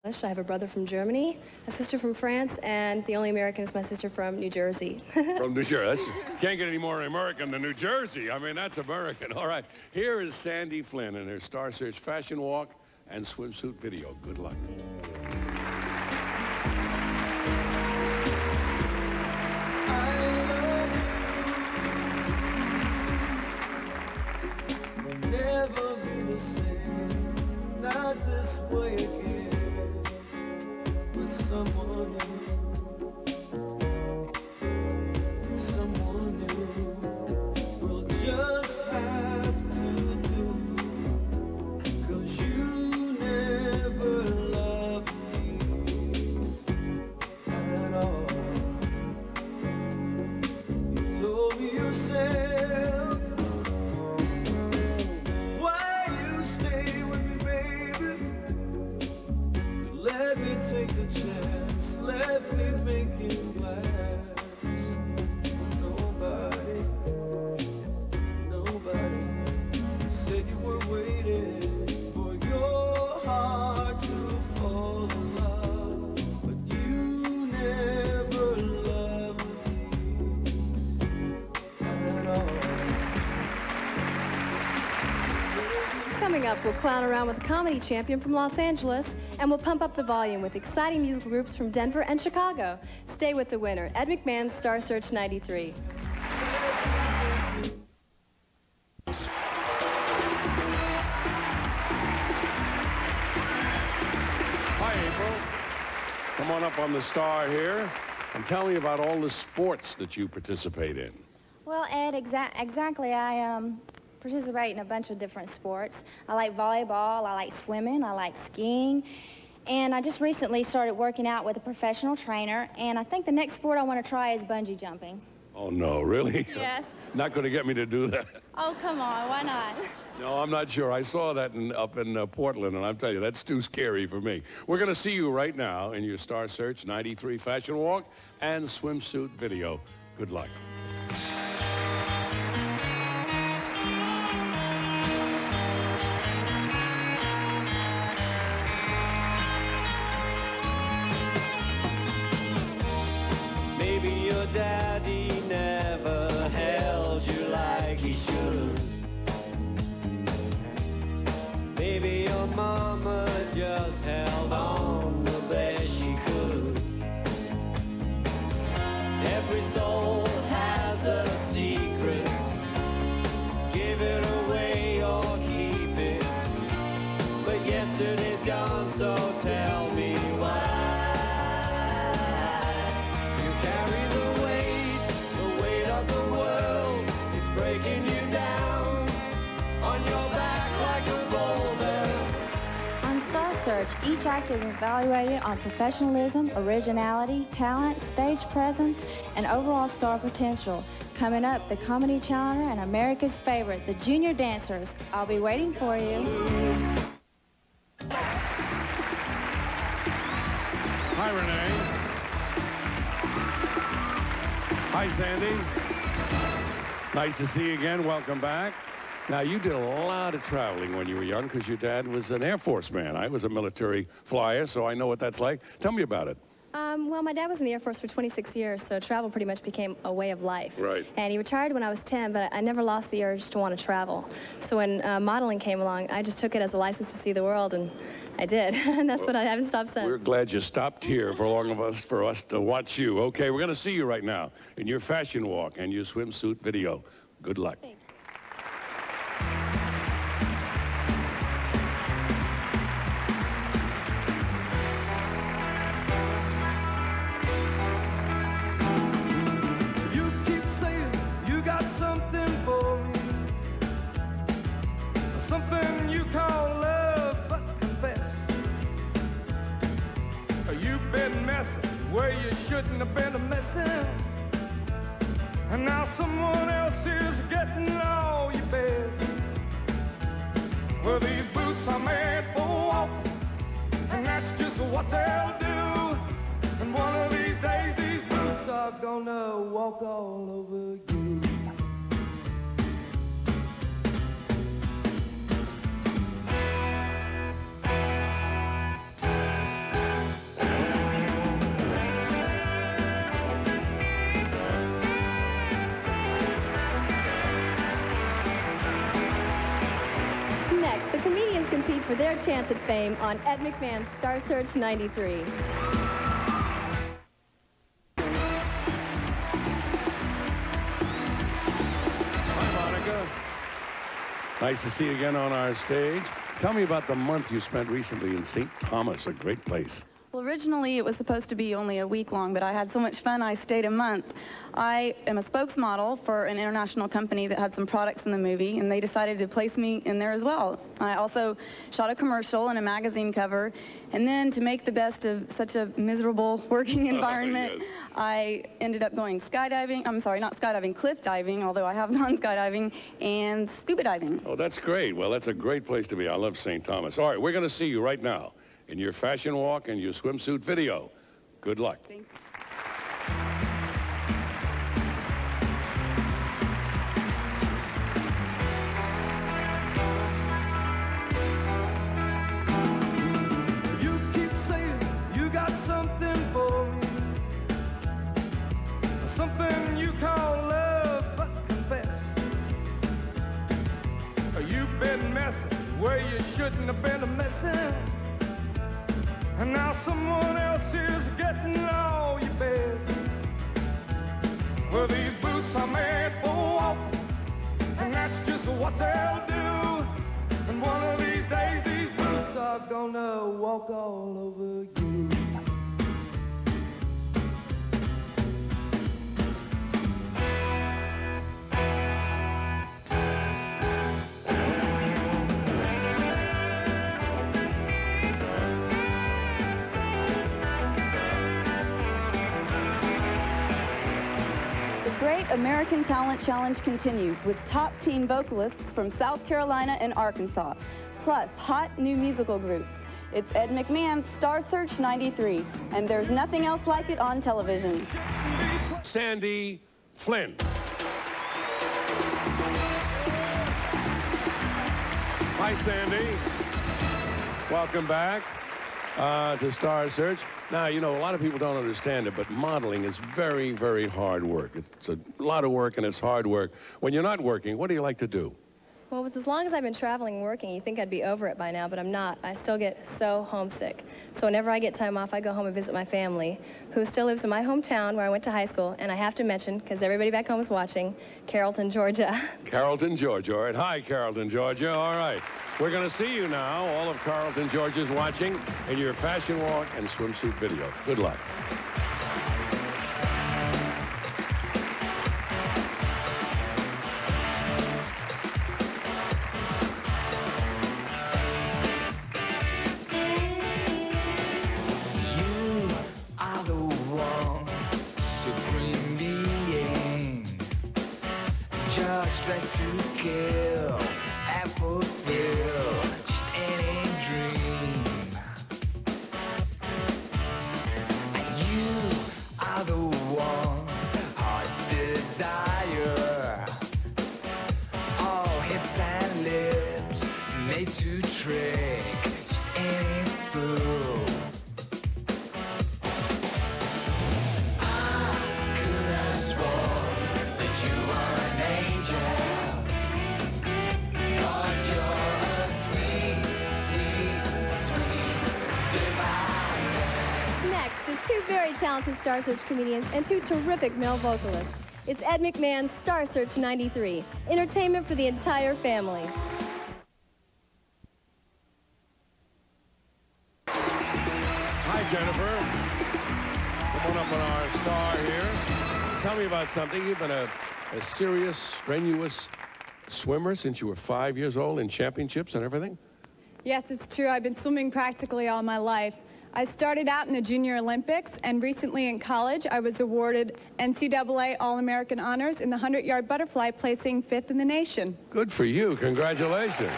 I have a brother from Germany, a sister from France, and the only American is my sister from New Jersey. From New Jersey. Can't get any more American than New Jersey. I mean, that's American. All right. Here is Sandy Flynn in her Star Search fashion walk and swimsuit video. Good luck. Never be the same, not this way again, with someone new, we'll just have to do, 'cause you never loved me at all. You told me yourself, let me take the chance, let me make it last. Nobody said you were waiting for your heart to fall in love, but you never loved me at all. Coming up, we'll clown around with a comedy champion from Los Angeles, and we'll pump up the volume with exciting musical groups from Denver and Chicago. Stay with the winner, Ed McMahon's Star Search 93. Hi, April. Come on up on the Star here and tell me about all the sports that you participate in. Well, Ed, exactly. I participate in a bunch of different sports. I like volleyball, I like swimming, I like skiing, and I just recently started working out with a professional trainer, and I think the next sport I want to try is bungee jumping. Oh, no, really? Yes. Not going to get me to do that. Oh, come on, why not? No, I'm not sure. I saw that up in Portland, and I'll tell you, that's too scary for me. We're going to see you right now in your Star Search 93 fashion walk and swimsuit video. Good luck. Maybe your daddy never held you like he should. Maybe your mama just held on the best she could. Every soul has a secret. Give it away or keep it. But yesterday's gone, so tell me why. Search. Each act is evaluated on professionalism, originality, talent, stage presence, and overall star potential. Coming up, the comedy challenger and America's favorite, the Junior Dancers. I'll be waiting for you. Hi, Renee. Hi, Sandy. Nice to see you again. Welcome back. Now, you did a lot of traveling when you were young because your dad was an Air Force man. I was a military flyer, so I know what that's like. Tell me about it. Well, my dad was in the Air Force for 26 years, so travel pretty much became a way of life. Right. And he retired when I was 10, but I never lost the urge to want to travel. So when modeling came along, I just took it as a license to see the world, and I did. And that's what I haven't stopped since. We're glad you stopped here for us to watch you. Okay, we're going to see you right now in your fashion walk and your swimsuit video. Good luck. Thanks. Something you call love, but confess, you've been messing where you shouldn't have been messing, and now someone else is getting all your best. Well, these boots are made for walking, and that's just what they'll do. And one of these days, these boots are gonna walk all over you. for their chance at fame on Ed McMahon's Star Search 93. Nice to see you again on our stage. Tell me about the month you spent recently in St. Thomas, a great place. Well, originally it was supposed to be only a week long, but I had so much fun I stayed a month. I am a spokesmodel for an international company that had some products in the movie, and they decided to place me in there as well. I also shot a commercial and a magazine cover, and then to make the best of such a miserable working environment, Yes. I ended up going skydiving. I'm sorry, not skydiving, cliff diving, although I have gone skydiving, and scuba diving. Oh, that's great. Well, that's a great place to be. I love St. Thomas. All right, we're going to see you right now in your fashion walk and your swimsuit video. Good luck. Thank you. You keep saying you got something for me, something you call love, but confess you've been messing where you shouldn't have been messing, and now someone else is getting all your best. Well, these boots are made for walking, and that's just what they'll do. And one of these days, these boots are gonna walk all over you. The Great American Talent Challenge continues with top teen vocalists from South Carolina and Arkansas, plus hot new musical groups. It's Ed McMahon's Star Search 93, and there's nothing else like it on television. Sandy Flynn. Hi, Sandy. Welcome back to Star Search. Now, you know, a lot of people don't understand it, but modeling is very, very hard work. It's a lot of work, and it's hard work. When you're not working, what do you like to do? Well, with as long as I've been traveling and working, you'd think I'd be over it by now, but I'm not. I still get so homesick. So whenever I get time off, I go home and visit my family, who still lives in my hometown where I went to high school. And I have to mention, because everybody back home is watching, Carrollton, Georgia. Carrollton, Georgia. All right. Hi, Carrollton, Georgia. All right. We're going to see you now. All of Carrollton, Georgia's watching in your fashion walk and swimsuit video. Good luck. Dressed to kill and fulfill just any dream. And you are the one, heart's desire. All hips and lips made to trick just any fool. Two very talented Star Search comedians and two terrific male vocalists. It's Ed McMahon's Star Search 93, entertainment for the entire family. Hi, Jennifer. Come on up on our star here. Tell me about something. You've been a serious, strenuous swimmer since you were 5 years old in championships and everything? Yes, it's true. I've been swimming practically all my life. I started out in the Junior Olympics, and recently in college, I was awarded NCAA All-American honors in the 100-yard butterfly, placing 5th in the nation. Good for you. Congratulations.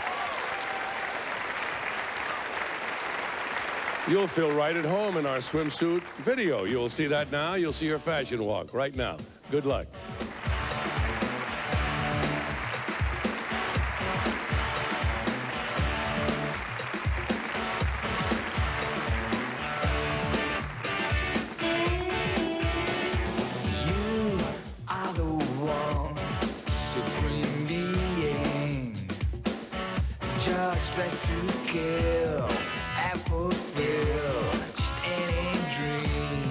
You'll feel right at home in our swimsuit video. You'll see that now. You'll see your fashion walk right now. Good luck. Dressed to kill. kill and fulfill just any dream.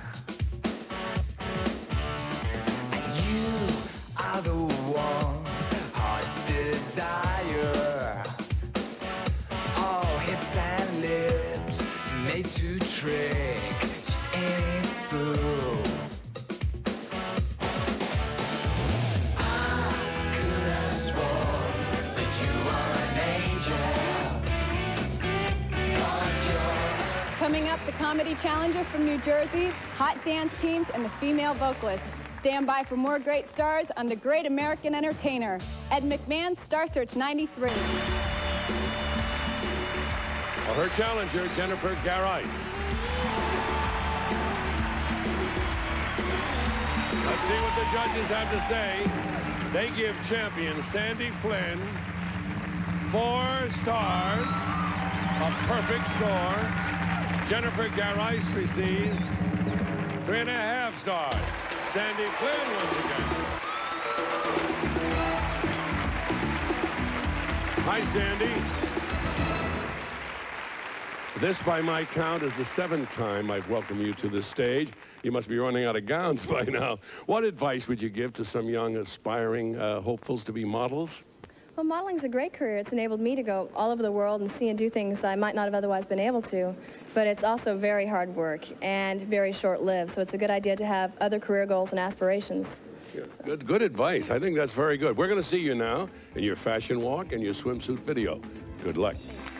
You are the one heart's desire. All hips and lips made to trick just any fool. Coming up, the comedy challenger from New Jersey, hot dance teams, and the female vocalists. Stand by for more great stars on The Great American Entertainer. Ed McMahon, Star Search 93. Well, her challenger, Jennifer Garais. Let's see what the judges have to say. They give champion Sandy Flynn 4 stars, a perfect score. Jennifer Garais receives 3.5 stars. Sandy Flynn once again. Hi, Sandy. This, by my count, is the 7th time I've welcomed you to the stage. You must be running out of gowns by now. What advice would you give to some young, aspiring hopefuls to be models? Well, modeling's a great career. It's enabled me to go all over the world and see and do things I might not have otherwise been able to. But it's also very hard work and very short-lived, so it's a good idea to have other career goals and aspirations. Yeah, good advice. I think that's very good. We're going to see you now in your fashion walk and your swimsuit video. Good luck.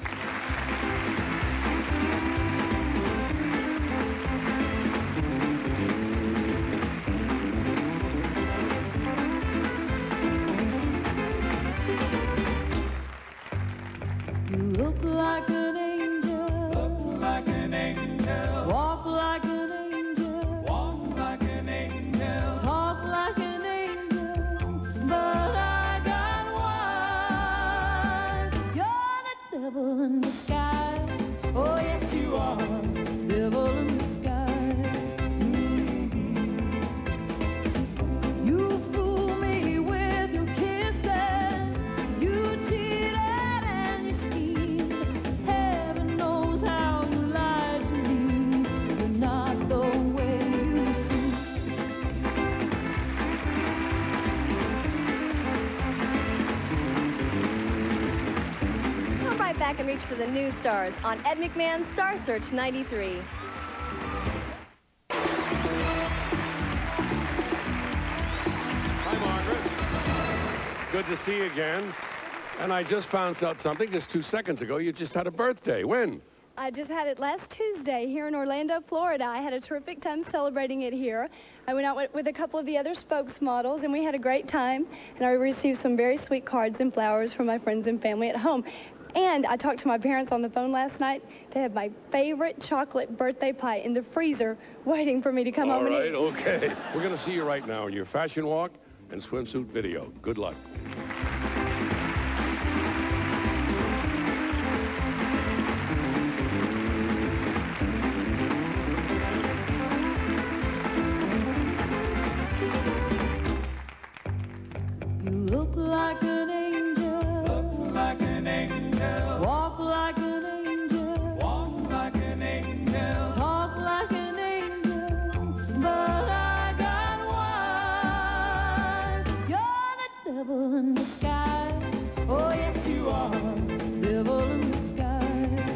Look like an angel. Look like an angel. Walk like an angel. Walk like an angel. Talk like an angel. But I got wise. You're the devil in disguise. Oh, yes, you are. Devil in disguise. You fool me with your kisses. You cheated. Back and reach for the new stars on Ed McMahon's Star Search 93. Hi, Margaret. Good to see you again. And I just found out something just 2 seconds ago. You just had a birthday. When? I just had it last Tuesday here in Orlando, Florida. I had a terrific time celebrating it here. I went out with a couple of the other spokesmodels, and we had a great time. And I received some very sweet cards and flowers from my friends and family at home. And I talked to my parents on the phone last night. They had my favorite chocolate birthday pie in the freezer waiting for me to come home and eat. All right, okay. We're going to see you right now in your fashion walk and swimsuit video. Good luck. You look like an angel. Look like an angel. Walk like an angel. Walk like an angel. Talk like an angel. But I got wise. You're the devil in disguise. Oh, yes, you are. Devil in disguise.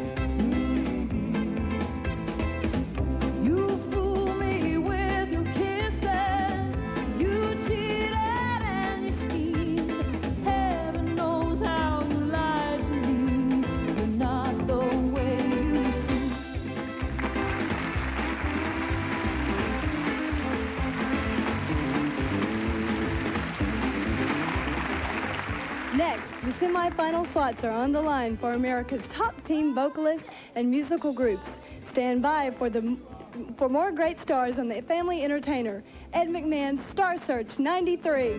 You fool me with your kisses. You cheated and you schemed. Heaven knows how you lied to me. You're not the way you seem. Next, the semifinal slots are on the line for America's top team vocalists and musical groups. Stand by for more great stars on the Family Entertainer. Ed McMahon's Star Search 93.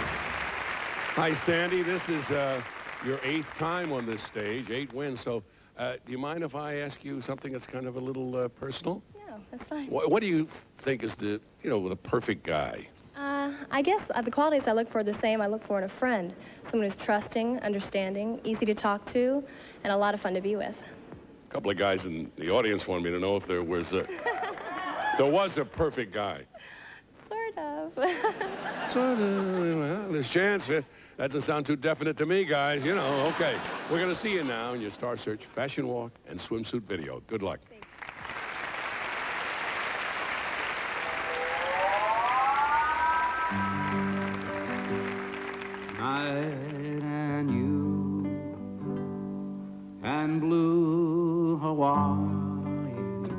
Hi, Sandy. This is your 8th time on this stage, 8 wins. So Do you mind if I ask you something that's kind of a little personal? Yeah, that's fine. What do you think is the perfect guy? I guess the qualities I look for are the same I look for in a friend. Someone who's trusting, understanding, easy to talk to, and a lot of fun to be with. A couple of guys in the audience wanted me to know if there was a perfect guy. Sort of. Sort of. Well, there's a chance. That doesn't sound too definite to me, guys. You know, okay. We're going to see you now in your Star Search fashion walk and swimsuit video. Good luck. Night and you and blue Hawaii.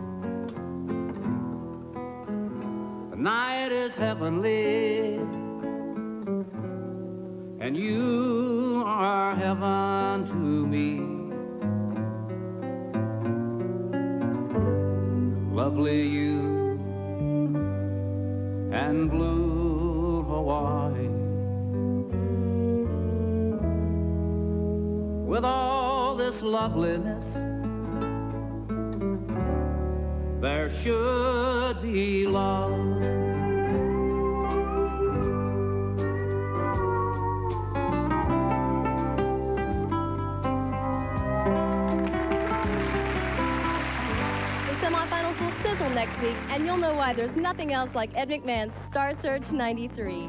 The night is heavenly and you are heaven to me. Lovely you and blue Hawaii. With all this loveliness, there should be love. The semifinals will sizzle next week, and you'll know why. There's nothing else like Ed McMahon's Star Search 93.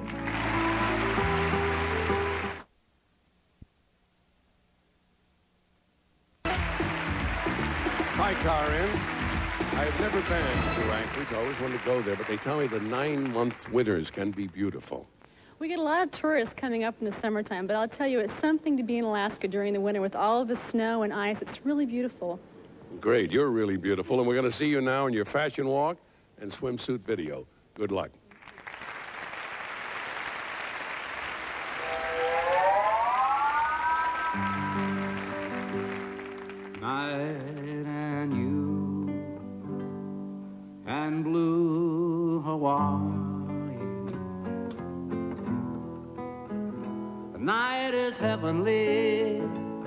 Hi, Karen. I have never been to Anchorage. I always wanted to go there, but they tell me the 9-month winters can be beautiful. We get a lot of tourists coming up in the summertime, but I'll tell you, it's something to be in Alaska during the winter with all of the snow and ice. It's really beautiful. Great. You're really beautiful, and we're going to see you now in your fashion walk and swimsuit video. Good luck. Night and you and blue Hawaii. The night is heavenly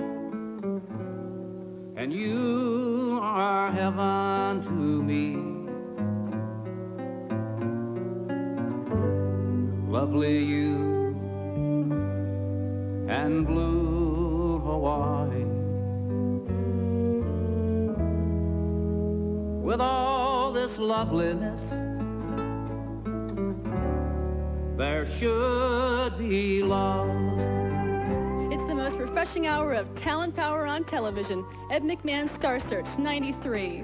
and you are heaven to me. Lovely you and blue Hawaii. With all this loveliness, there should be love. It's the most refreshing hour of talent power on television. Ed McMahon's Star Search 93.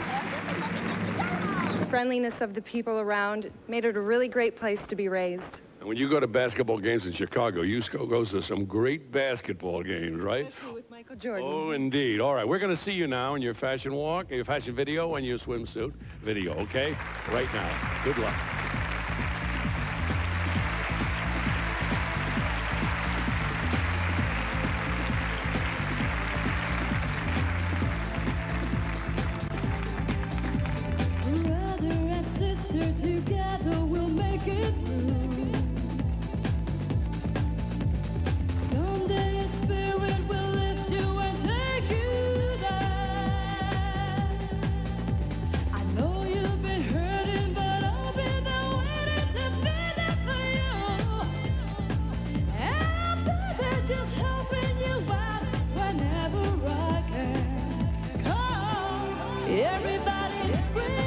The friendliness of the people around made it a really great place to be raised. And when you go to basketball games in Chicago, you goes to some great basketball games, right? Especially with Michael Jordan. Oh, indeed. All right, we're going to see you now in your fashion walk, your fashion video, and your swimsuit video, okay? Right now. Good luck. Brother and sister together we'll make it through. Someday a spirit will lift you and take you there. I know you've been hurting, but I'll be there waiting to be there for you. And I'll be there just helping you out whenever I can. Come, everybody's free.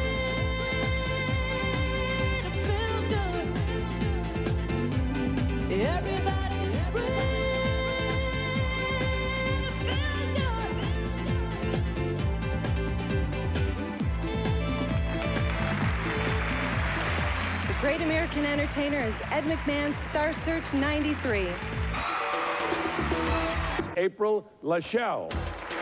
Everybody's free to feel good. The great American entertainer is Ed McMahon's Star Search 93. It's April Lachelle.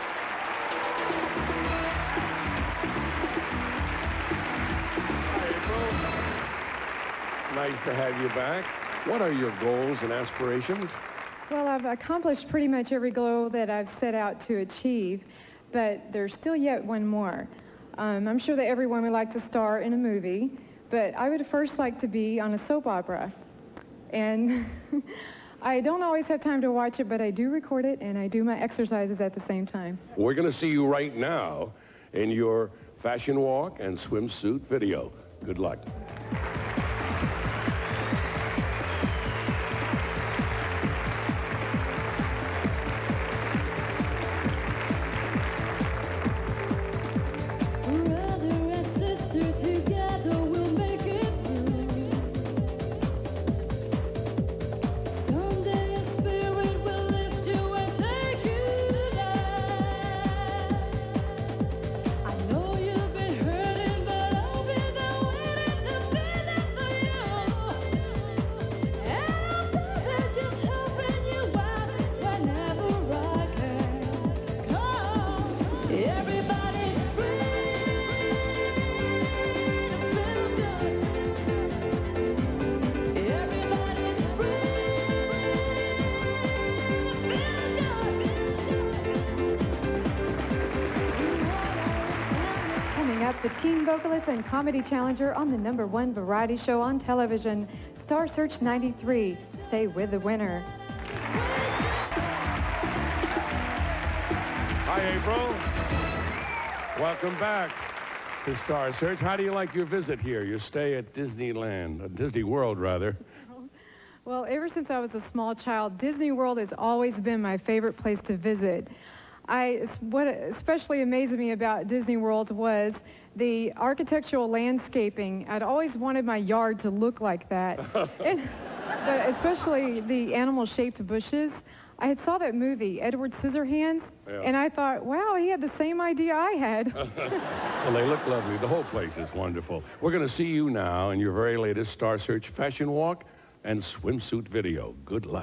Hi, April. Nice to have you back. What are your goals and aspirations? Well, I've accomplished pretty much every goal that I've set out to achieve, but there's still yet one more. I'm sure that everyone would like to star in a movie, but I would first like to be on a soap opera. And I don't always have time to watch it, but I do record it, and I do my exercises at the same time. We're going to see you right now in your fashion walk and swimsuit video. Good luck. The teen vocalist and comedy challenger on the #1 variety show on television, Star Search 93. Stay with the winner. Hi, April. Welcome back to Star Search. How do you like your visit here, your stay at Disneyland, Disney World, rather? Well, ever since I was a small child, Disney World has always been my favorite place to visit. What especially amazed me about Disney World was the architectural landscaping. I'd always wanted my yard to look like that. But especially the animal-shaped bushes. I had saw that movie, Edward Scissorhands, and I thought, wow, he had the same idea I had. Well, they look lovely. The whole place is wonderful. We're going to see you now in your very latest Star Search fashion walk and swimsuit video. Good luck.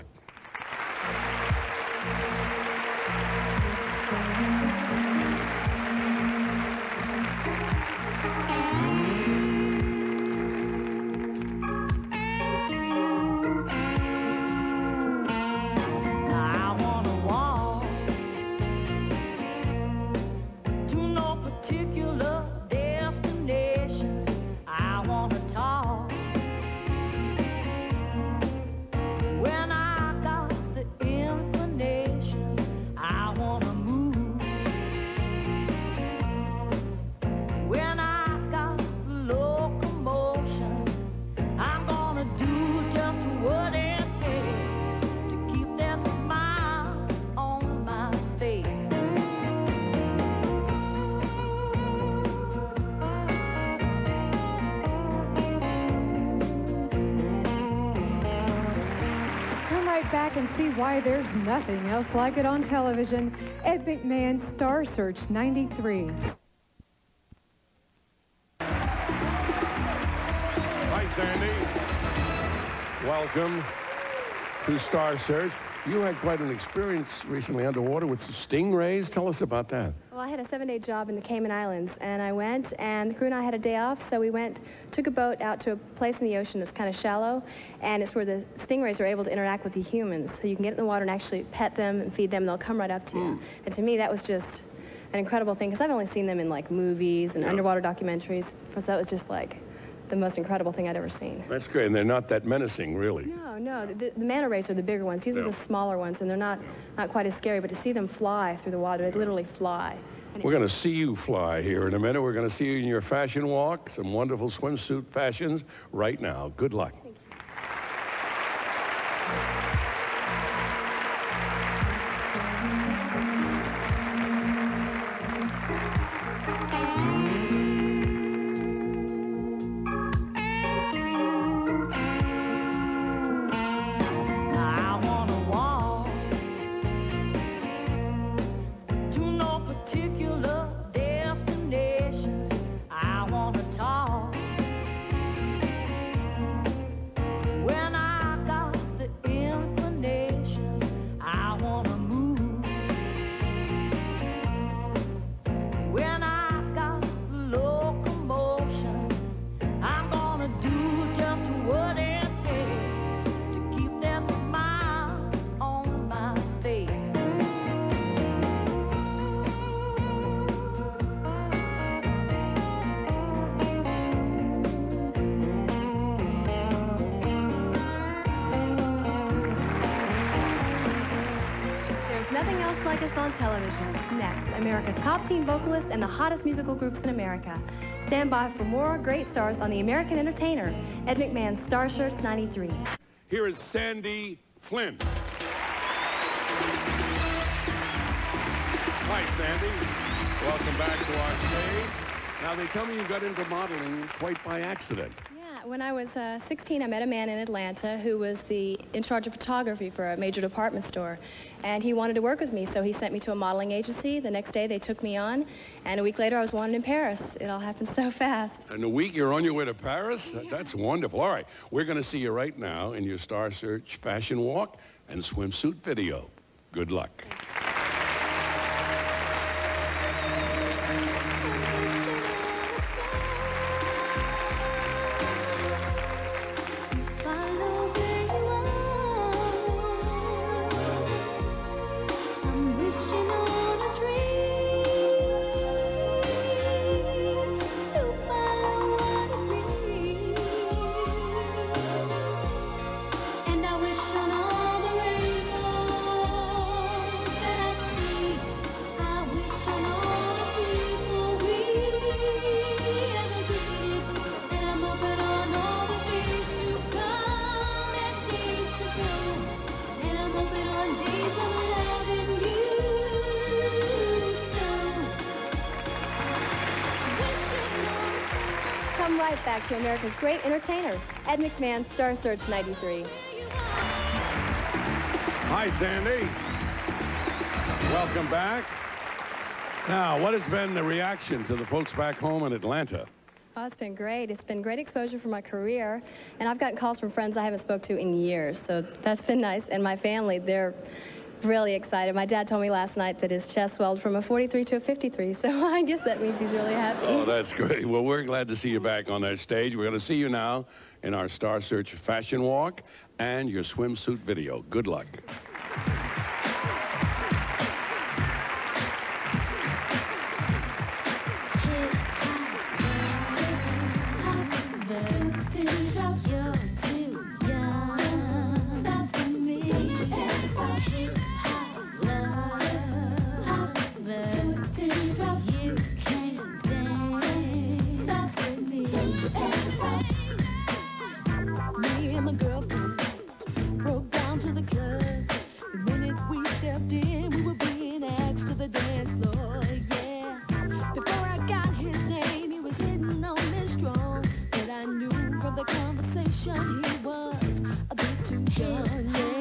Back and see why there's nothing else like it on television. Ed McMahon, Star Search 93. Hi, Sandy. Welcome to Star Search. You had quite an experience recently underwater with some stingrays. Tell us about that. Well, I had a 7-day job in the Cayman Islands, and I went, and the crew and I had a day off, so we went, took a boat out to a place in the ocean that's kind of shallow, and it's where the stingrays are able to interact with the humans. So you can get in the water and actually pet them and feed them, and they'll come right up to you. And to me, that was just an incredible thing, because I've only seen them in, like, movies and underwater documentaries, so that was just, like, the most incredible thing I'd ever seen. That's great, and they're not that menacing, really. No, the manta rays are the bigger ones. These are the smaller ones, and they're not quite as scary, but to see them fly through the water, they literally fly. We're going to see you fly here in a minute. We're going to see you in your fashion walk, some wonderful swimsuit fashions right now. Good luck. Thank you. like us on television. Next, America's top teen vocalists and the hottest musical groups in America. Stand by for more great stars on The American Entertainer. Ed McMahon's Star Search 93. Here is Sandy Flynn. Hi, Sandy. Welcome back to our stage. Now, they tell me you got into modeling quite by accident. Yeah, when I was 16, I met a man in Atlanta who was in charge of photography for a major department store. And he wanted to work with me, so he sent me to a modeling agency. The next day, they took me on. And a week later, I was wanted in Paris. It all happened so fast. In a week, you're on your way to Paris? Yeah. That's wonderful. All right, we're going to see you right now in your Star Search fashion walk and swimsuit video. Good luck. Come right back to America's great entertainer, Ed McMahon's Star Search 93. Hi, Sandy. Welcome back. Now, what has been the reaction to the folks back home in Atlanta? Oh, it's been great. It's been great exposure for my career, and I've gotten calls from friends I haven't spoke to in years, so that's been nice. And my family, they're really excited. My dad told me last night that his chest swelled from a 43 to a 53, so I guess that means he's really happy. Oh, that's great. Well, we're glad to see you back on that stage. We're going to see you now in our Star Search fashion walk and your swimsuit video. Good luck. Me and my girlfriend broke down to the club. The minute we stepped in, we were being asked to the dance floor, yeah. Before I got his name, he was hitting on me strong. But I knew from the conversation he was a bit too young, yeah.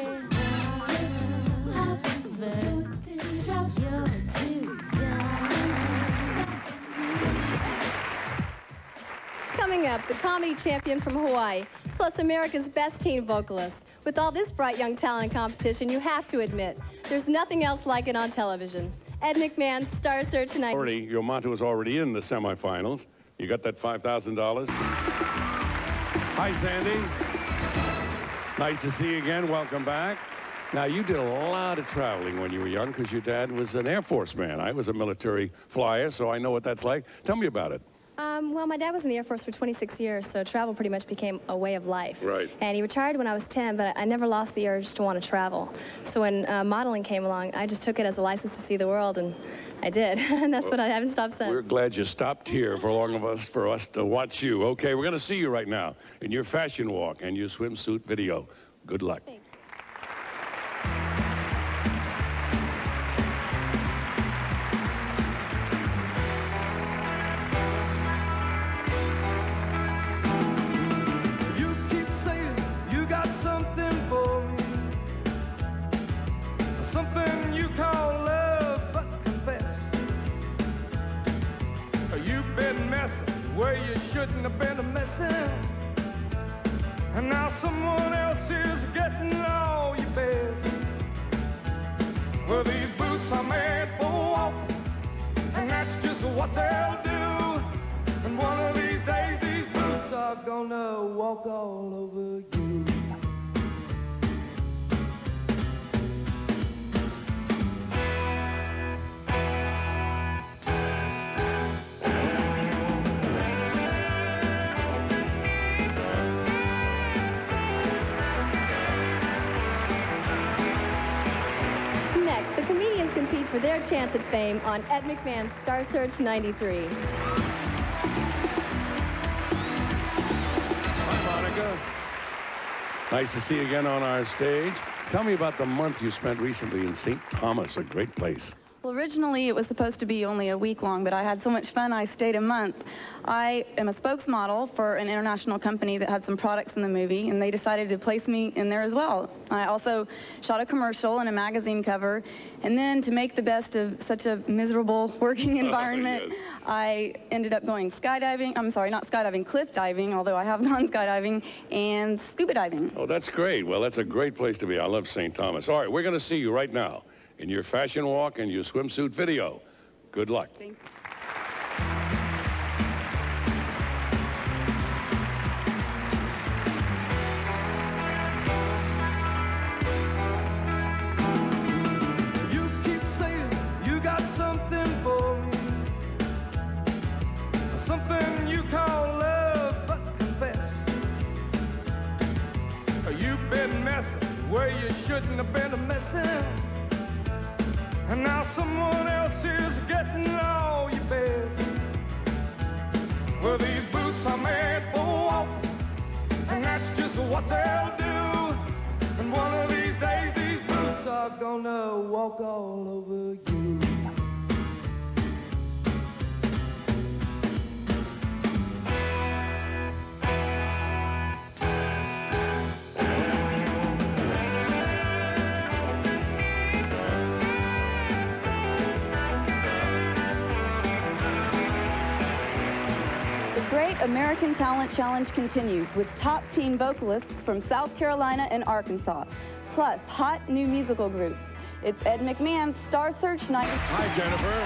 Coming up, the comedy champion from Hawaii, plus America's best teen vocalist. With all this bright young talent in competition, you have to admit, there's nothing else like it on television. Ed McMahon's Star Search 93. Your motto is already in the semifinals. You got that $5,000? Hi, Sandy. Nice to see you again. Welcome back. Now, you did a lot of traveling when you were young because your dad was an Air Force man. I was a military flyer, so I know what that's like. Tell me about it. Well, my dad was in the Air Force for 26 years, so travel pretty much became a way of life. Right. And he retired when I was 10, but I never lost the urge to want to travel. So when modeling came along, I just took it as a license to see the world, and I did. And that's what I haven't stopped since. We're glad you stopped here for us to watch you. Okay, we're going to see you right now in your fashion walk and your swimsuit video. Good luck. Thanks. Something you call love, but confess, you've been messing where you shouldn't have been messing, and now someone else is getting all your best. Well, these boots are made for walking, and that's just what they'll do. And one of these days, these boots are gonna walk all over you. for their chance at fame on Ed McMahon's Star Search 93. Hi, Monica. Nice to see you again on our stage. Tell me about the month you spent recently in St. Thomas, a great place. Well, originally it was supposed to be only a week long, but I had so much fun I stayed a month. I am a spokesmodel for an international company that had some products in the movie, and they decided to place me in there as well. I also shot a commercial and a magazine cover, and then to make the best of such a miserable working environment, Yes. I ended up going skydiving. I'm sorry, not skydiving, cliff diving, although I have gone skydiving, and scuba diving. Oh, that's great. Well, that's a great place to be. I love St. Thomas. All right, we're going to see you right now in your fashion walk and your swimsuit video. Good luck. Thank you. You keep saying you got something for me, something you call love, but confess you've been messing where you shouldn't have been messing, and now someone else is getting all your best. Well, these boots are made for walking, and that's just what they'll do. And one of these days, these boots are gonna walk all over you. The Great American Talent Challenge continues with top teen vocalists from South Carolina and Arkansas, plus hot new musical groups. It's Ed McMahon's Star Search 90. Hi, Jennifer.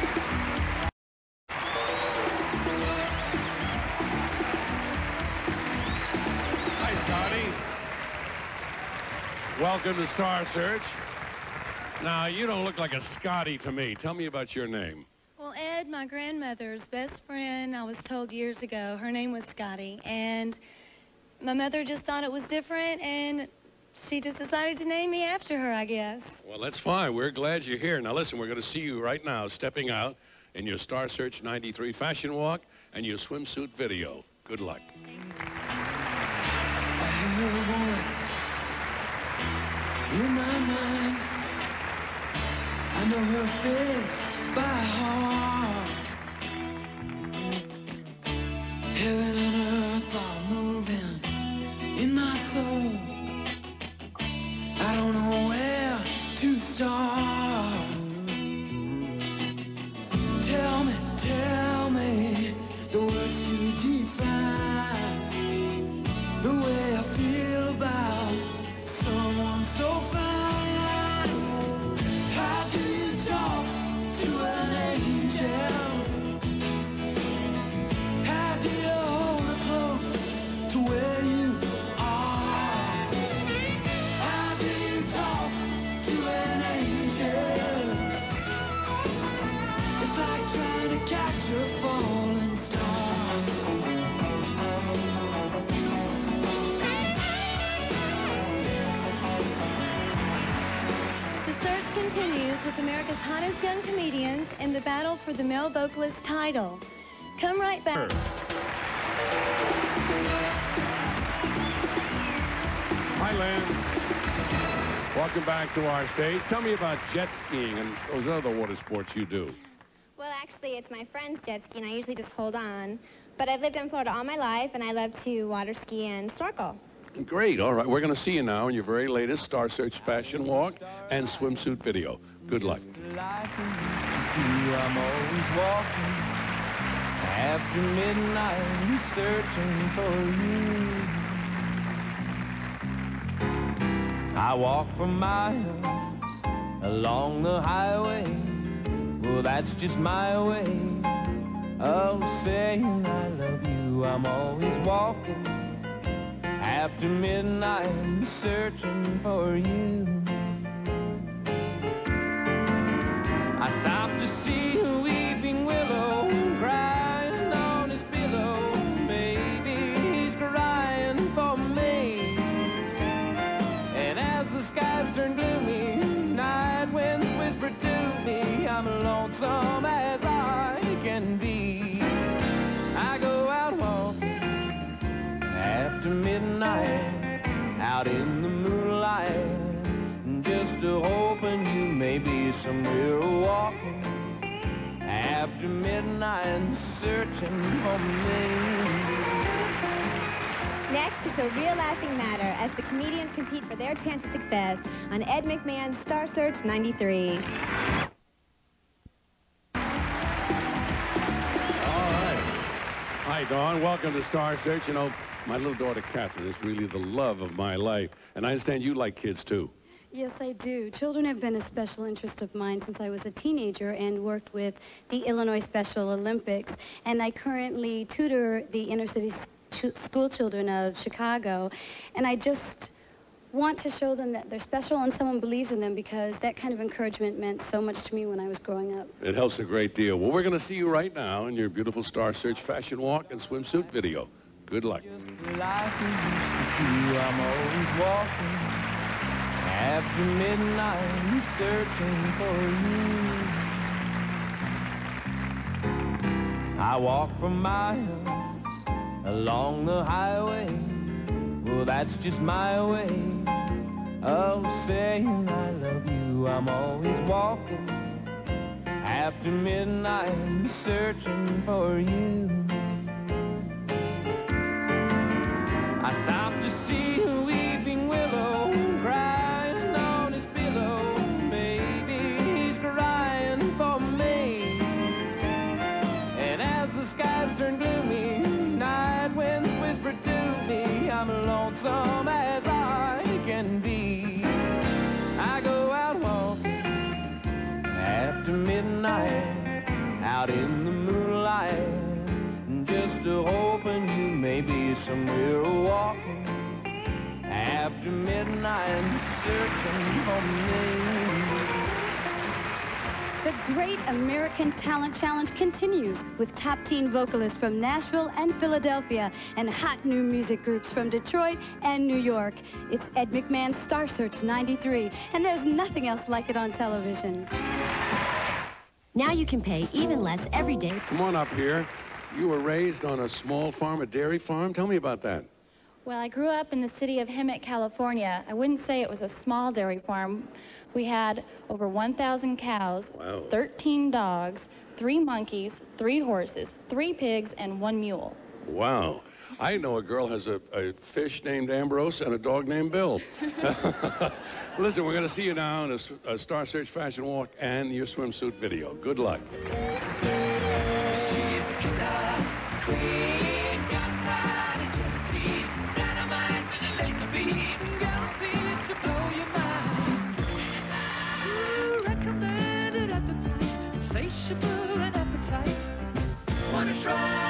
Hi, Scotty. Welcome to Star Search. Now, you don't look like a Scotty to me. Tell me about your name. Well, Ed, my grandmother's best friend, I was told years ago, her name was Scotty, and my mother just thought it was different, and she just decided to name me after her, I guess. Well, that's fine. We're glad you're here. Now, listen, we're going to see you right now stepping out in your Star Search 93 fashion walk and your swimsuit video. Good luck. I hear a voice in my mind. I know her face by heart. Heaven and earth are moving in my soul. I don't know where to start. Tell me the words to define the way I feel about someone so fine. How do you talk to an angel? How do you hold her close to where you are? How do you talk to an angel? It's like trying to catch a falling star. The search continues with America's hottest young comedians in the battle for the male vocalist title. Come right back. Hi, Lynn. Welcome back to our stage. Tell me about jet skiing and those other water sports you do. Well, actually, it's my friend's jet ski, and I usually just hold on. But I've lived in Florida all my life, and I love to water ski and snorkel. Great. All right. We're going to see you now in your very latest Star Search fashion walk and swimsuit video. Good luck. I'm always walking after midnight, searching for you. I walk for miles along the highway. Well, that's just my way of saying I love you. I'm always walking after midnight, searching for you. I stopped to see a weeping willow crying on his pillow. Maybe he's crying for me. And as the skies turn gloomy, night winds whisper to me, lonesome as I can be. I go out walking after midnight, out in the moonlight, just hoping you may be somewhere walking after midnight, searching for me. Next, it's a real lasting matter as the comedians compete for their chance of success on Ed McMahon's Star Search 93. Hi, Dawn. Welcome to Star Search. You know, my little daughter, Catherine, is really the love of my life. And I understand you like kids, too. Yes, I do. Children have been a special interest of mine since I was a teenager and worked with the Illinois Special Olympics. And I currently tutor the inner-city school children of Chicago. And I just want to show them that they're special and someone believes in them, because that kind of encouragement meant so much to me when I was growing up. It helps a great deal. Well, we're going to see you right now in your beautiful Star Search fashion walk and swimsuit video. Good luck. Like we used to do, I'm always walking after midnight, searching for you. I walk for miles along the highway. Well, that's just my way of saying I love you. I'm always walking after midnight, searching for you. I stopped to see a weeping willow crying on his pillow. Maybe he's crying for me. And as the skies turn gloomy, night winds whisper to me, I'm lonesome as I can be. I go out walking after midnight, out in the moonlight, just hoping you may be somewhere walking after midnight, searching for me. The Great American Talent Challenge continues with top teen vocalists from Nashville and Philadelphia and hot new music groups from Detroit and New York. It's Ed McMahon's Star Search 93, and there's nothing else like it on television. Now you can pay even less every day. Come on up here. You were raised on a small farm, a dairy farm. Tell me about that. Well, I grew up in the city of Hemet, California. I wouldn't say it was a small dairy farm. We had over 1,000 cows, wow, 13 dogs, 3 monkeys, 3 horses, 3 pigs, and 1 mule. Wow. I know a girl has a fish named Ambrose and a dog named Bill. Listen, we're going to see you now in a Star Search fashion walk and your swimsuit video. Good luck. She's a killer queen, gunfighter, gelatine, dynamite with a laser beam, guaranteed to blow your mind. Recommended at the price, insatiable and appetite. Wanna try?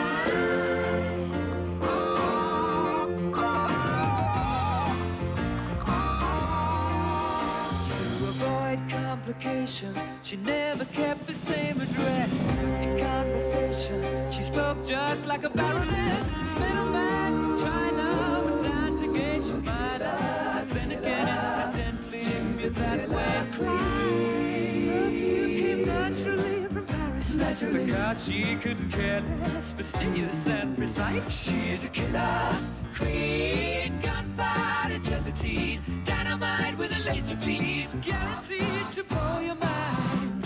Complications, she never kept the same address. In conversation, she spoke just like a baroness. Middleman from China went down to gauge she might have been again incidentally me that way. Perfume came naturally from Paris, because she couldn't care less, fastidious and precise. She's a killer queen, gunfighter, gelatine, dynamite with a laser beam, guaranteed to blow your mind.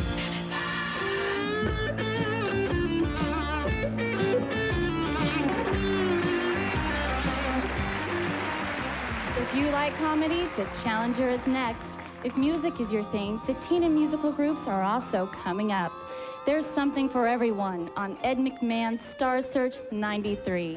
If you like comedy, The Challenger is next. If music is your thing, the teen and musical groups are also coming up. There's something for everyone on Ed McMahon's Star Search 93.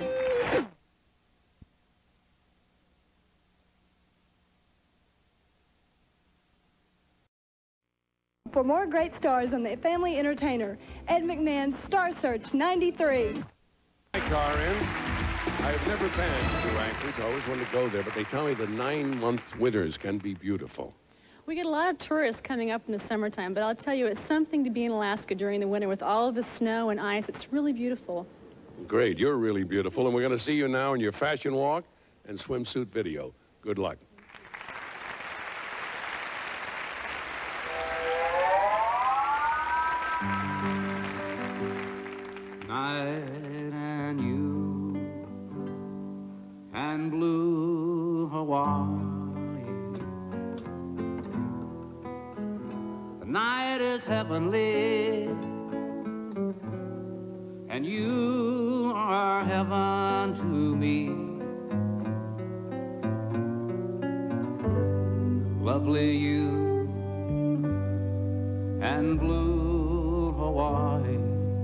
For more great stars on the Family Entertainer, Ed McMahon's Star Search 93. My car in. I've never been to Anchorage. I always wanted to go there, but they tell me the 9-month winters can be beautiful. We get a lot of tourists coming up in the summertime, but I'll tell you, it's something to be in Alaska during the winter with all of the snow and ice. It's really beautiful. Great. You're really beautiful, and we're going to see you now in your fashion walk and swimsuit video. Good luck. and blue Hawaii. The night is heavenly, and you are heaven to me. Lovely you and blue Hawaii.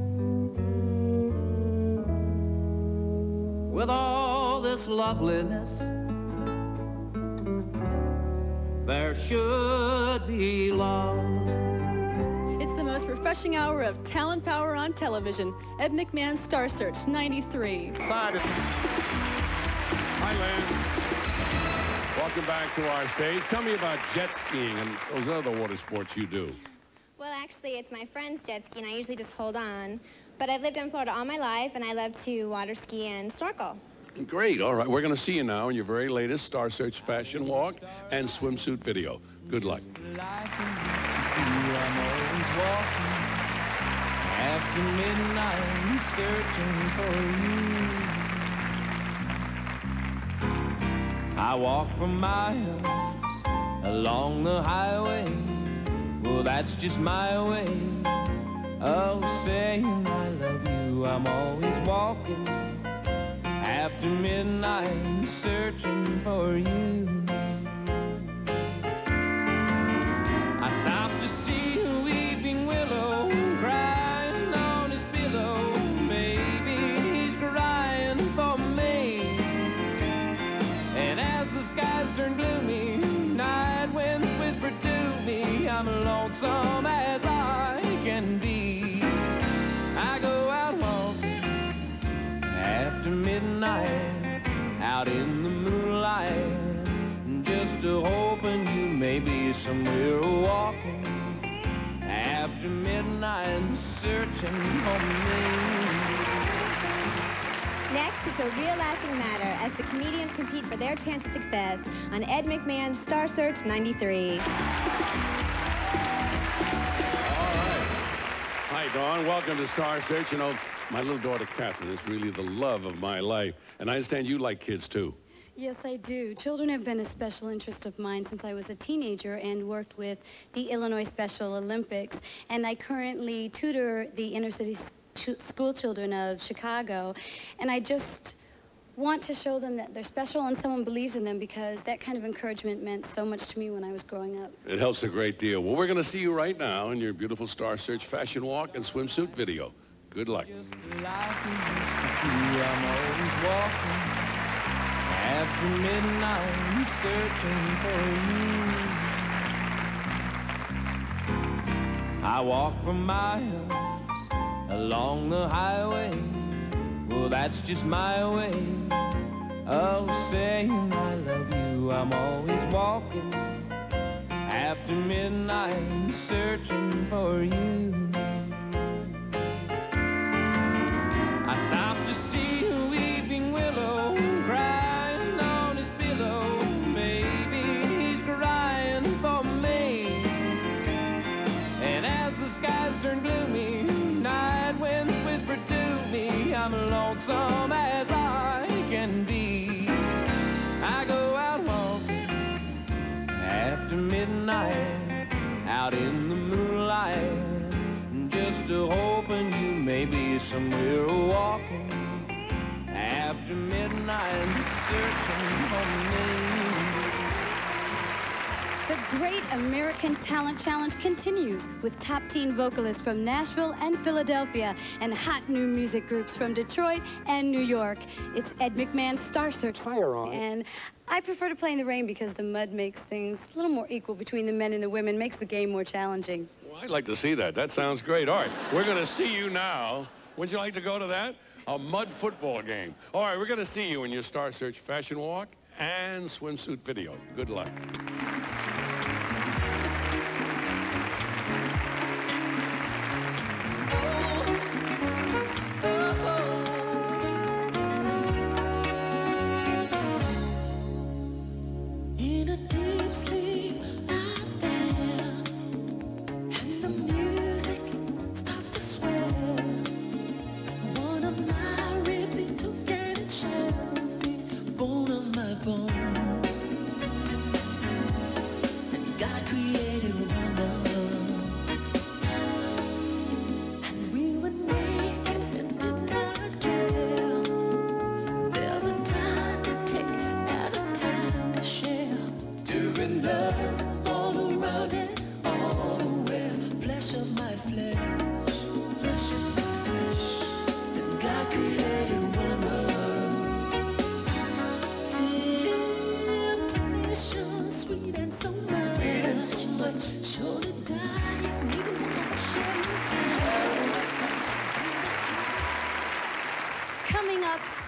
With all this loveliness, there should be love. It's the most refreshing hour of talent power on television. Ed McMahon Star Search 93. Hi, Len. Welcome back to our stage. Tell me about jet skiing and those other water sports you do. Well, actually, it's my friend's jet ski, and I usually just hold on. But I've lived in Florida all my life, and I love to water ski and snorkel. Great. All right. We're going to see you now in your very latest Star Search fashion walk and swimsuit video. Good luck. I'm always walking after midnight, searching for you. I walk for miles along the highway. Well, that's just my way of saying I love you. I'm always walking after midnight, searching for you. I stopped to see a weeping willow crying on his pillow. Maybe he's crying for me. And as the skies turn gloomy, night winds whisper to me, I'm lonesome as I can be. I go out walking after midnight, out in the moonlight, just hoping you may be somewhere walking after midnight, searching for me. Next, it's a real lasting matter as the comedians compete for their chance at success on Ed McMahon's Star Search 93. Hi, Dawn. Welcome to Star Search. You know, my little daughter, Catherine, is really the love of my life. And I understand you like kids, too. Yes, I do. Children have been a special interest of mine since I was a teenager and worked with the Illinois Special Olympics. And I currently tutor the inner city school children of Chicago. And I just want to show them that they're special and someone believes in them, because that kind of encouragement meant so much to me when I was growing up. It helps a great deal. Well, we're going to see you right now in your beautiful Star Search fashion walk and swimsuit video. Good luck. I'm always walking after midnight, searching for you. I walk for miles along the highway. Well, that's just my way of saying I love you. I'm always walking after midnight, searching for you. I stopped to see a weeping willow crying on his pillow. Maybe he's crying for me. And as the skies turn gloomy, night winds whisper to me, I'm lonesome as I can be. I go out walking after midnight, out in the moonlight, just hoping you may be somewhere walking after midnight, searching for me. The Great American Talent Challenge continues with top teen vocalists from Nashville and Philadelphia and hot new music groups from Detroit and New York. It's Ed McMahon's Star Search. And I prefer to play in the rain because the mud makes things a little more equal between the men and the women, makes the game more challenging. Well, I'd like to see that. That sounds great. All right, we're going to see you now. Would you like to go to that? A mud football game. All right, we're going to see you in your Star Search fashion walk and swimsuit video. Good luck. In a deep sleep out there, and the music starts to swell. One of my ribs, it took and it shall be born of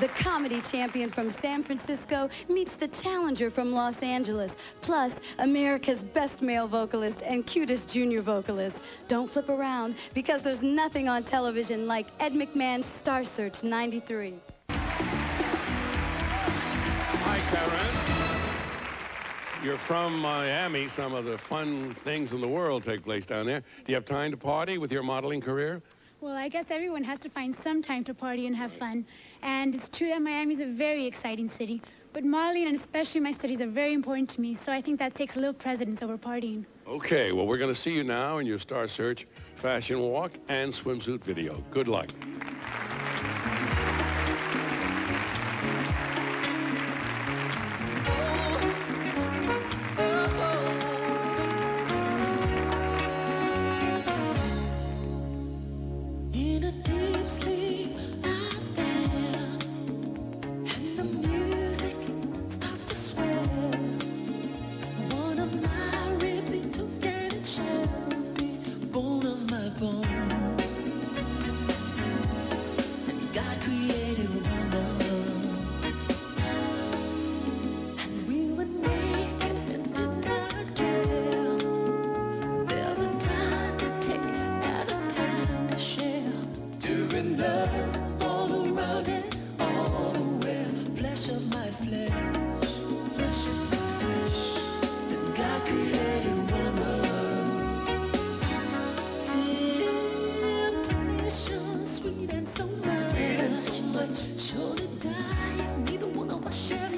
The comedy champion from San Francisco meets the challenger from Los Angeles, plus America's best male vocalist and cutest junior vocalist. Don't flip around, because there's nothing on television like Ed McMahon's Star Search 93. Hi, Karen. You're from Miami. Some of the fun things in the world take place down there. Do you have time to party with your modeling career? Well, I guess everyone has to find some time to party and have fun. And it's true that Miami is a very exciting city. But modeling, and especially my studies, are very important to me. So I think that takes a little precedence over partying. Okay, well, we're going to see you now in your Star Search fashion walk and swimsuit video. Good luck. In a deep sleep, I'm there, and the music starts to swell. One of my ribs he took and it shall be bone of my bones. And God created woman, and we were naked and did not care. There's a time to take and a time to share. Doing love all around and all aware. Flesh of my flesh, flesh of my flesh. And God created woman. Temptation, sweet and so much. Sure to die if neither one of us shall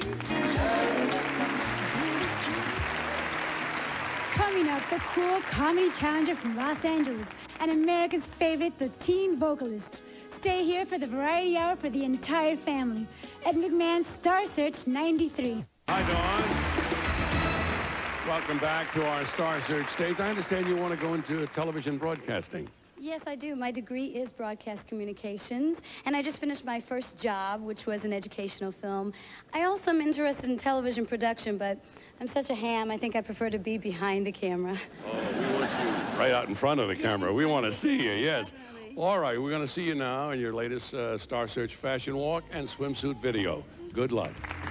Coming up, the cool comedy challenger from Los Angeles and America's favorite, the teen vocalist. Stay here for the variety hour for the entire family. Ed McMahon's Star Search 93. Hi, Dawn. Welcome back to our Star Search stage. I understand you want to go into television broadcasting. Yes, I do. My degree is broadcast communications, and I just finished my first job, which was an educational film. I also am interested in television production, but I'm such a ham, I think I prefer to be behind the camera. Oh, we want you right out in front of the camera. We want to see you, yes. All right, we're going to see you now in your latest Star Search fashion walk and swimsuit video. Good luck.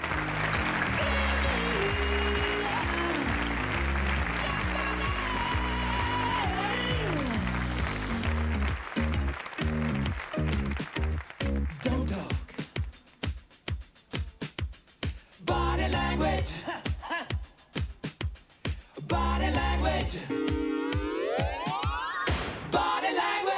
Don't talk. Body language. Body language. Body language.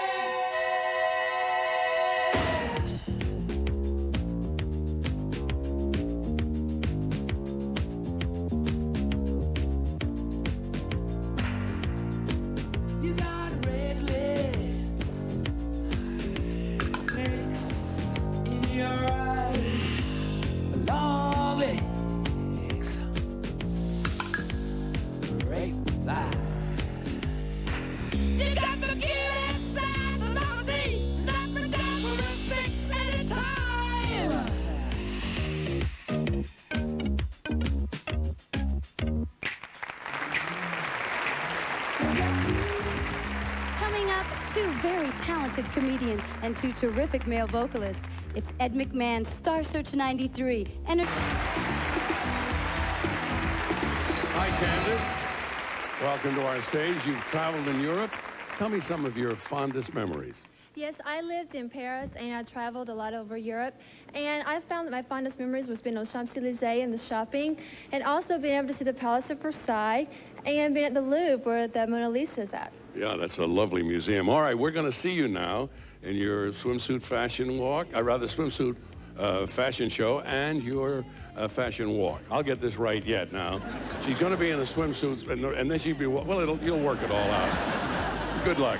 You got red lips, snakes in your eyes, long legs, great lies. You got the cutest size I've ever seen, not the characteristics anytime. Coming up, two very talented comedians and two terrific male vocalists. It's Ed McMahon's Star Search 93 and Hi, Candace. Welcome to our stage. You've traveled in Europe. Tell me some of your fondest memories. Yes, I lived in Paris and I traveled a lot over Europe, and I found that my fondest memories was being on Champs-Élysées and the shopping, and also being able to see the Palace of Versailles and being at the Louvre where the Mona Lisa's at. Yeah, that's a lovely museum. All right, we're going to see you now in your swimsuit fashion walk, swimsuit fashion show and your fashion walk. I'll get this right yet now. She's going to be in a swimsuit, and then she'll be, well, you'll work it all out. Good luck.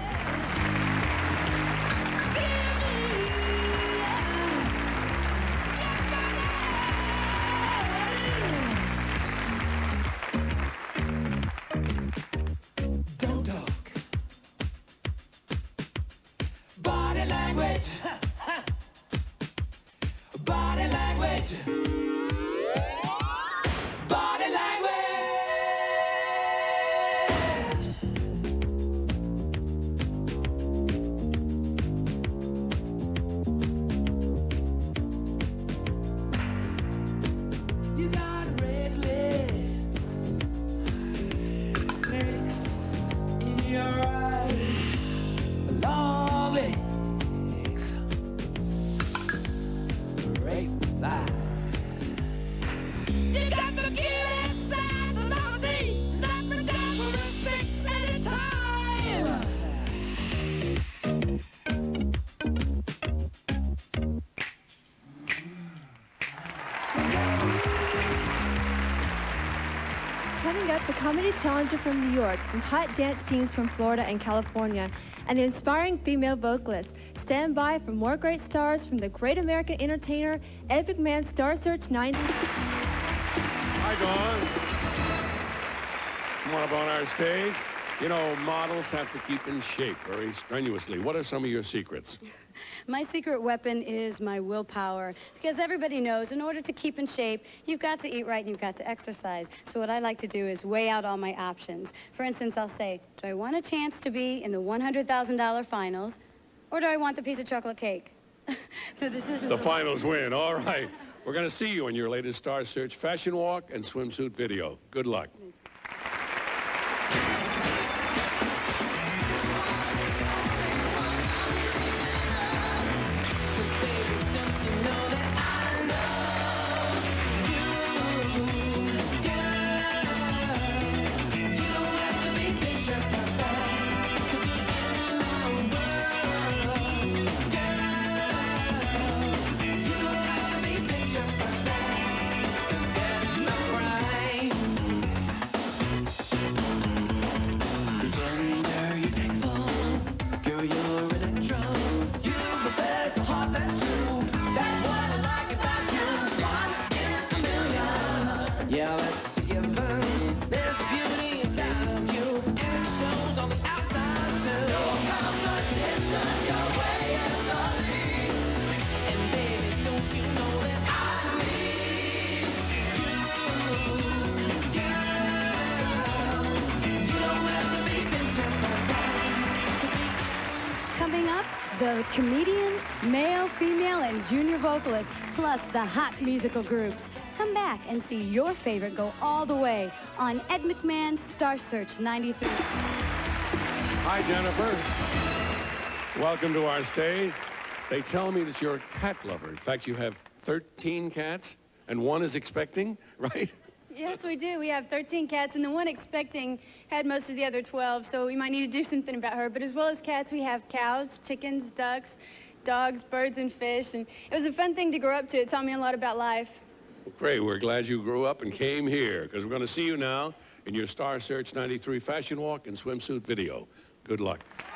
Don't talk. Body language. Body language. Body language. You got red lips, snakes in your eyes, long legs, great lies. You got the cutest size I've ever seen. Knock me down for a 6 anytime. Coming up, the comedy challenger from New York, from hot dance teams from Florida and California, and the inspiring female vocalist. Stand by for more great stars from the great American entertainer, Ed McMahon Star Search 90. Hi, Dawn. Come on up on our stage. You know, models have to keep in shape very strenuously. What are some of your secrets? My secret weapon is my willpower, because everybody knows in order to keep in shape, you've got to eat right and you've got to exercise. So what I like to do is weigh out all my options. For instance, I'll say, do I want a chance to be in the $100,000 finals, or do I want the piece of chocolate cake? The decision. The finals win. All right. We're going to see you in your latest Star Search fashion walk and swimsuit video. Good luck. Yeah, that's a given. There's a beauty inside of you, and it shows on the outside too. No competition, you're way in the lead. And baby, don't you know that I need you, girl. You don't have to be picture perfect. Coming up, the comedians, male, female, and junior vocalists, plus the hot musical groups. Come back and see your favorite go all the way on Ed McMahon's Star Search 93. Hi, Jennifer. Welcome to our stage. They tell me that you're a cat lover. In fact, you have 13 cats, and one is expecting, right? Yes, we do. We have 13 cats, and the one expecting had most of the other 12, so we might need to do something about her. But as well as cats, we have cows, chickens, ducks, dogs, birds, and fish. And it was a fun thing to grow up to. It taught me a lot about life. Great. We're glad you grew up and came here, because we're going to see you now in your Star Search 93 fashion walk and swimsuit video. Good luck.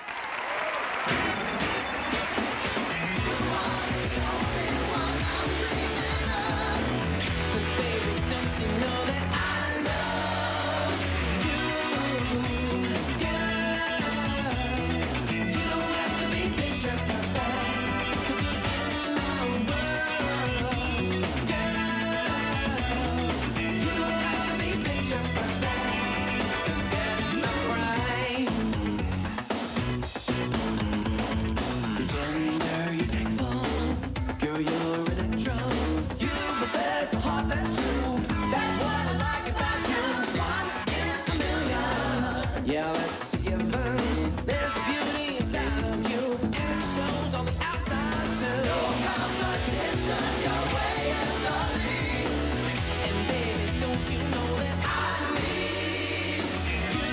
Yeah, that's a given. There's a beauty inside of you, and it shows on the outside too. No competition, you're way in the lead. And baby, don't you know that I need you,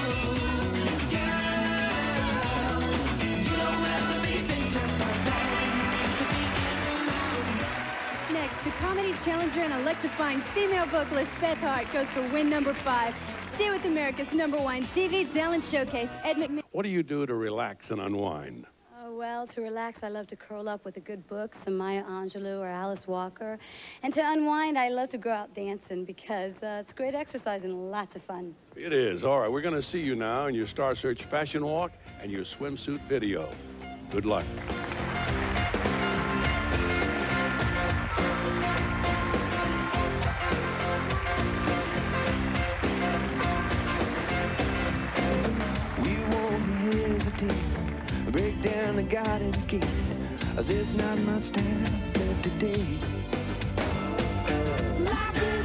girl. You don't have to be picture perfect. Next, the comedy challenger and electrifying female vocalist Beth Hart goes for win number 5. Stay with America's #1 TV talent showcase, Ed McMahon. What do you do to relax and unwind? Oh, well, to relax, I love to curl up with a good book, some Maya Angelou or Alice Walker. And to unwind, I love to go out dancing because it's great exercise and lots of fun. It is. All right, we're going to see you now in your Star Search fashion walk and your swimsuit video. Good luck. Break down the garden gate. There's not much time left today. Life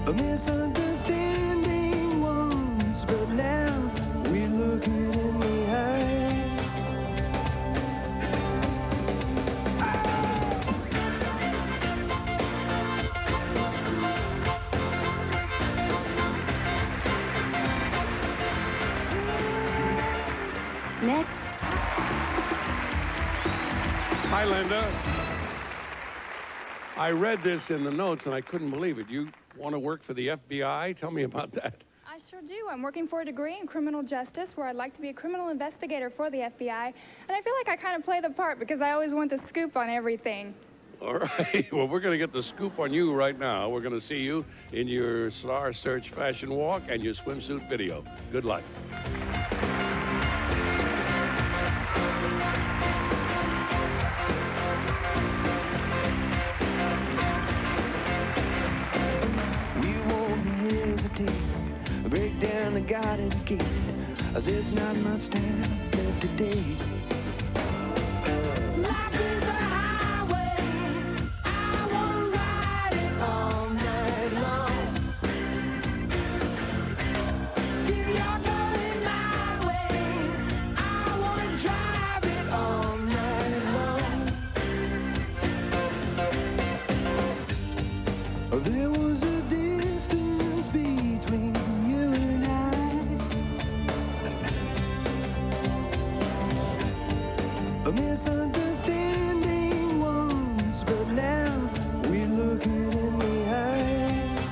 A misunderstanding once, but now we look it in the eye. Next. Hi, Linda. I read this in the notes and I couldn't believe it. You want to work for the FBI? Tell me about that. I sure do. I'm working for a degree in criminal justice where I'd like to be a criminal investigator for the FBI. And I feel like I kind of play the part because I always want the scoop on everything. All right. Well, we're going to get the scoop on you right now. We're going to see you in your Star Search fashion walk and your swimsuit video. Good luck. Break down the garden gate. There's not much time left today. Life is a highway. I wanna ride it all night long. If you're going my way, I wanna drive it all night long. There was a distance between you and I. A misunderstanding once, but now we look it in the eye.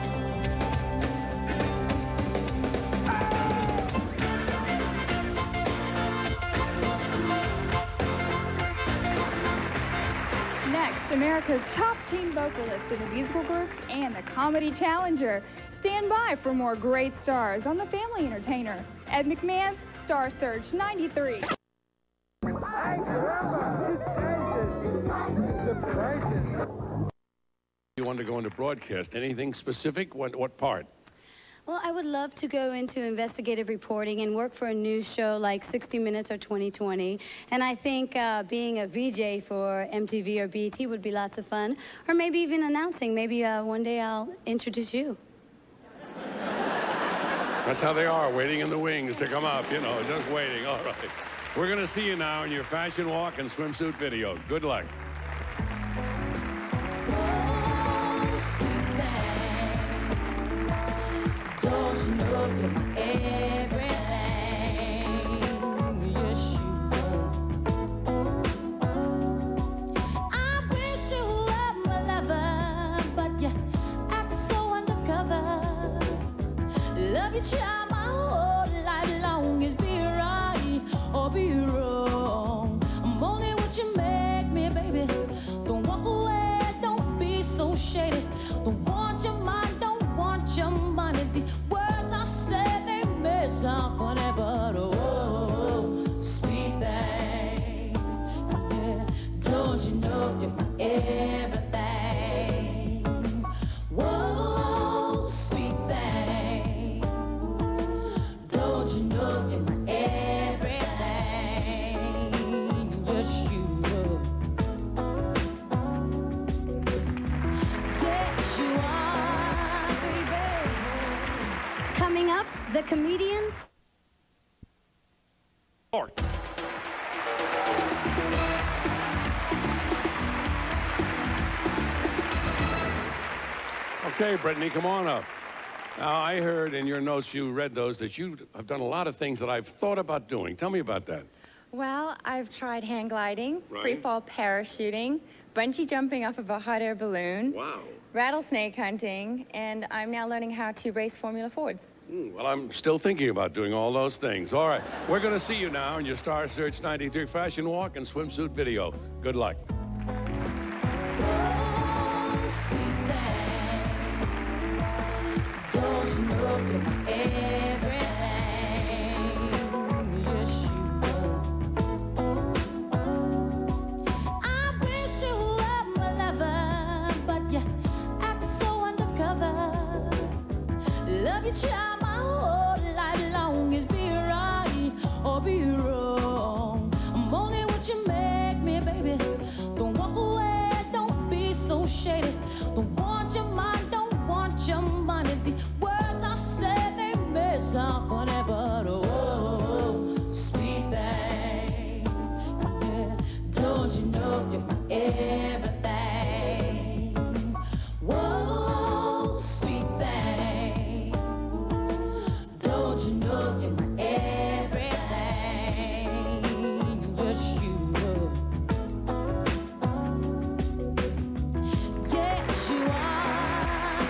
Next, America's top teen vocalist in the musical groups and the comedy challenger. Stand by for more great stars on The Family Entertainer. Ed McMahon's Star Search 93. You want to go into broadcast. Anything specific? What part? Well, I would love to go into investigative reporting and work for a news show like 60 Minutes or 2020. And I think being a VJ for MTV or BET would be lots of fun. Or maybe even announcing. Maybe one day I'll introduce you. That's how they are, waiting in the wings to come up, you know, just waiting. All right. We're going to see you now in your fashion walk and swimsuit video. Good luck. Don't you know you're my everything? Yes, you I wish you were my lover, but you act so undercover. Love you, child, my whole life long is be right or be wrong. I'm only what you make me, baby. Don't walk away, don't be so shady. Don't want your mind, don't want your money. These words I say, they may sound funny, but oh, sweet thing. Yeah. Don't you know you're my everything? Whoa, sweet thing. Don't you know you're my everything? Yes, you are. Yes, you are, baby. Coming up, the comedians. Okay, Brittany, come on up. Now, I heard in your notes, you read those, that you have done a lot of things that I've thought about doing. Tell me about that. Well, I've tried hang gliding, Right. free fall parachuting, bungee jumping off of a hot air balloon, Wow. rattlesnake hunting, and I'm now learning how to race Formula Fords. Well, I'm still thinking about doing all those things. All right, we're going to see you now in your Star Search 93 fashion walk and swimsuit video. Good luck. Don't you know you're my everything? Yes, you I wish you were my lover, but you act so undercover. Love you, child, my whole life long is be right or be wrong. I'm only what you make me, baby. Don't walk away, don't be so shady. Don't want your mind, don't want your money. honey, these words I say, they may sound funny, but oh, sweet thing, yeah. Don't you know you're my everything? Whoa, sweet thing, don't you know you're my everything? Yes, you are. Yes, you are,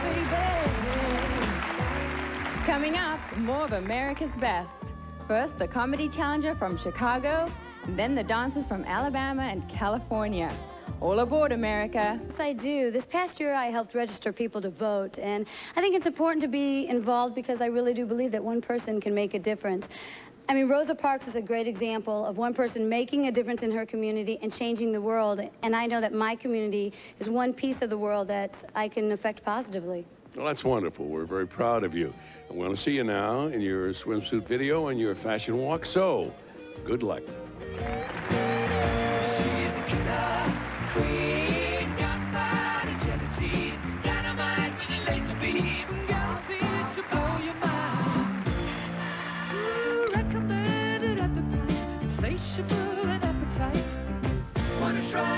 baby. Coming up, more of America's Best. First, the comedy challenger from Chicago, and then the dancers from Alabama and California. All aboard, America. Yes, I do. This past year, I helped register people to vote, and I think it's important to be involved because I really do believe that one person can make a difference. I mean, Rosa Parks is a great example of one person making a difference in her community and changing the world, and I know that my community is one piece of the world that I can affect positively. Well, that's wonderful. We're very proud of you. And we're going to see you now in your swimsuit video and your fashion walk. So, good luck. She's a killer queen, got body gelatine, dynamite with a laser beam, guaranteed to blow your mind. Ooh, recommended at the price, insatiable and appetite. Wanna try?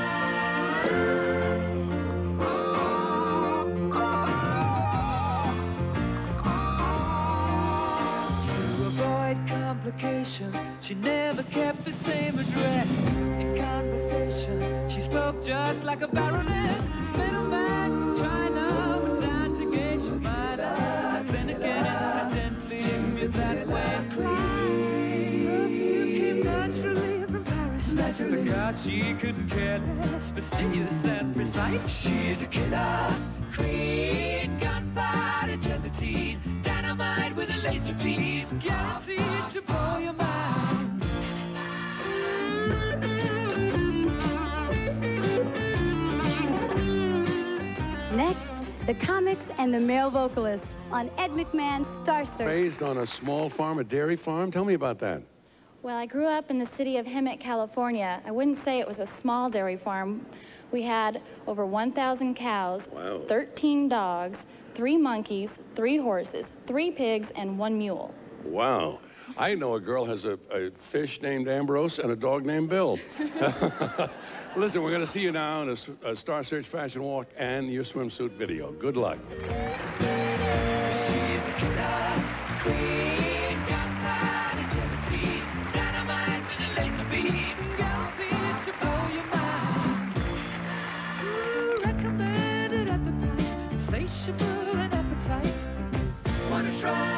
Complications. She never kept the same address. In conversation, she spoke just like a baroness. Middleman from China, but down to gauge your mind. Then again, incidentally, you're that way. Perfume came naturally from Paris. Naturally. Because she couldn't care less, fastidious and precise. She's a killer queen, got body gelatine, dynamite with a laser beam, guaranteed to blow your mind. Next, the comics and the male vocalist on Ed McMahon's Star Search. Raised on a small farm, a dairy farm? Tell me about that. Well, I grew up in the city of Hemet, California. I wouldn't say it was a small dairy farm. We had over 1,000 cows, Wow. 13 dogs, 3 monkeys, 3 horses, 3 pigs, and 1 mule. Wow. I know a girl has a fish named Ambrose and a dog named Bill. Listen, we're going to see you now in a Star Search fashion walk and your swimsuit video. Good luck. She's a killer queen, got body gelatine, dynamite with a laser beam, guaranteed to blow your mind. Ooh, recommended at the price, insatiable and appetite. Wanna try?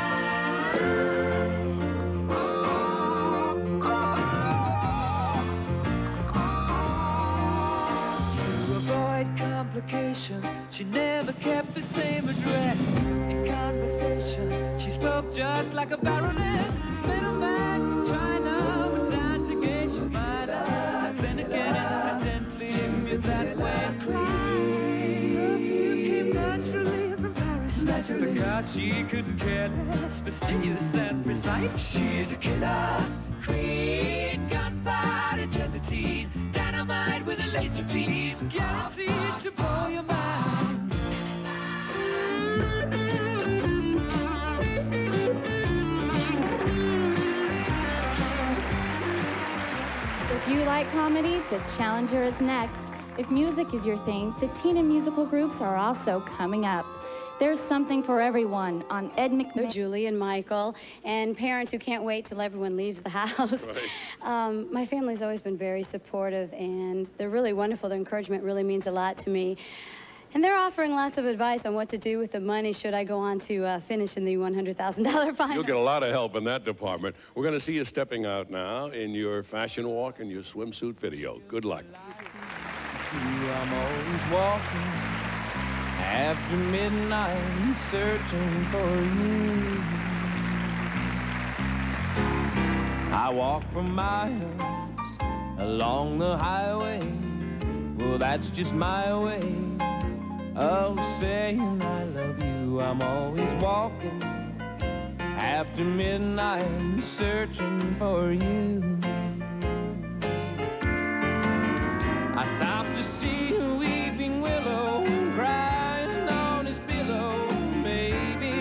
Complications. She never kept the same address. In conversation, she spoke just like a baroness. Middleman from China, but down to gauge your mind. Then again, incidentally, you're that way. Perfume came naturally from Paris. Naturally. Because she couldn't care less, fastidious and precise. She's a killer queen, got body gelatine, dynamite with a laser beam, guaranteed to blow your mind. If you like comedy, the challenger is next. If music is your thing, the teen and musical groups are also coming up. There's something for everyone on Ed McMahon. Julie and Michael, and parents who can't wait till everyone leaves the house. Right. My family's always been very supportive, and they're really wonderful. Their encouragement really means a lot to me. And they're offering lots of advice on what to do with the money should I go on to finish in the $100,000 final. You'll get a lot of help in that department. We're going to see you stepping out now in your fashion walk and your swimsuit video. Good luck. I'm always walking after midnight, searching for you. I walk for miles along the highway. Well, that's just my way of saying I love you. I'm always walking after midnight, searching for you. I stopped to see a weeping willow crying on his pillow. Baby,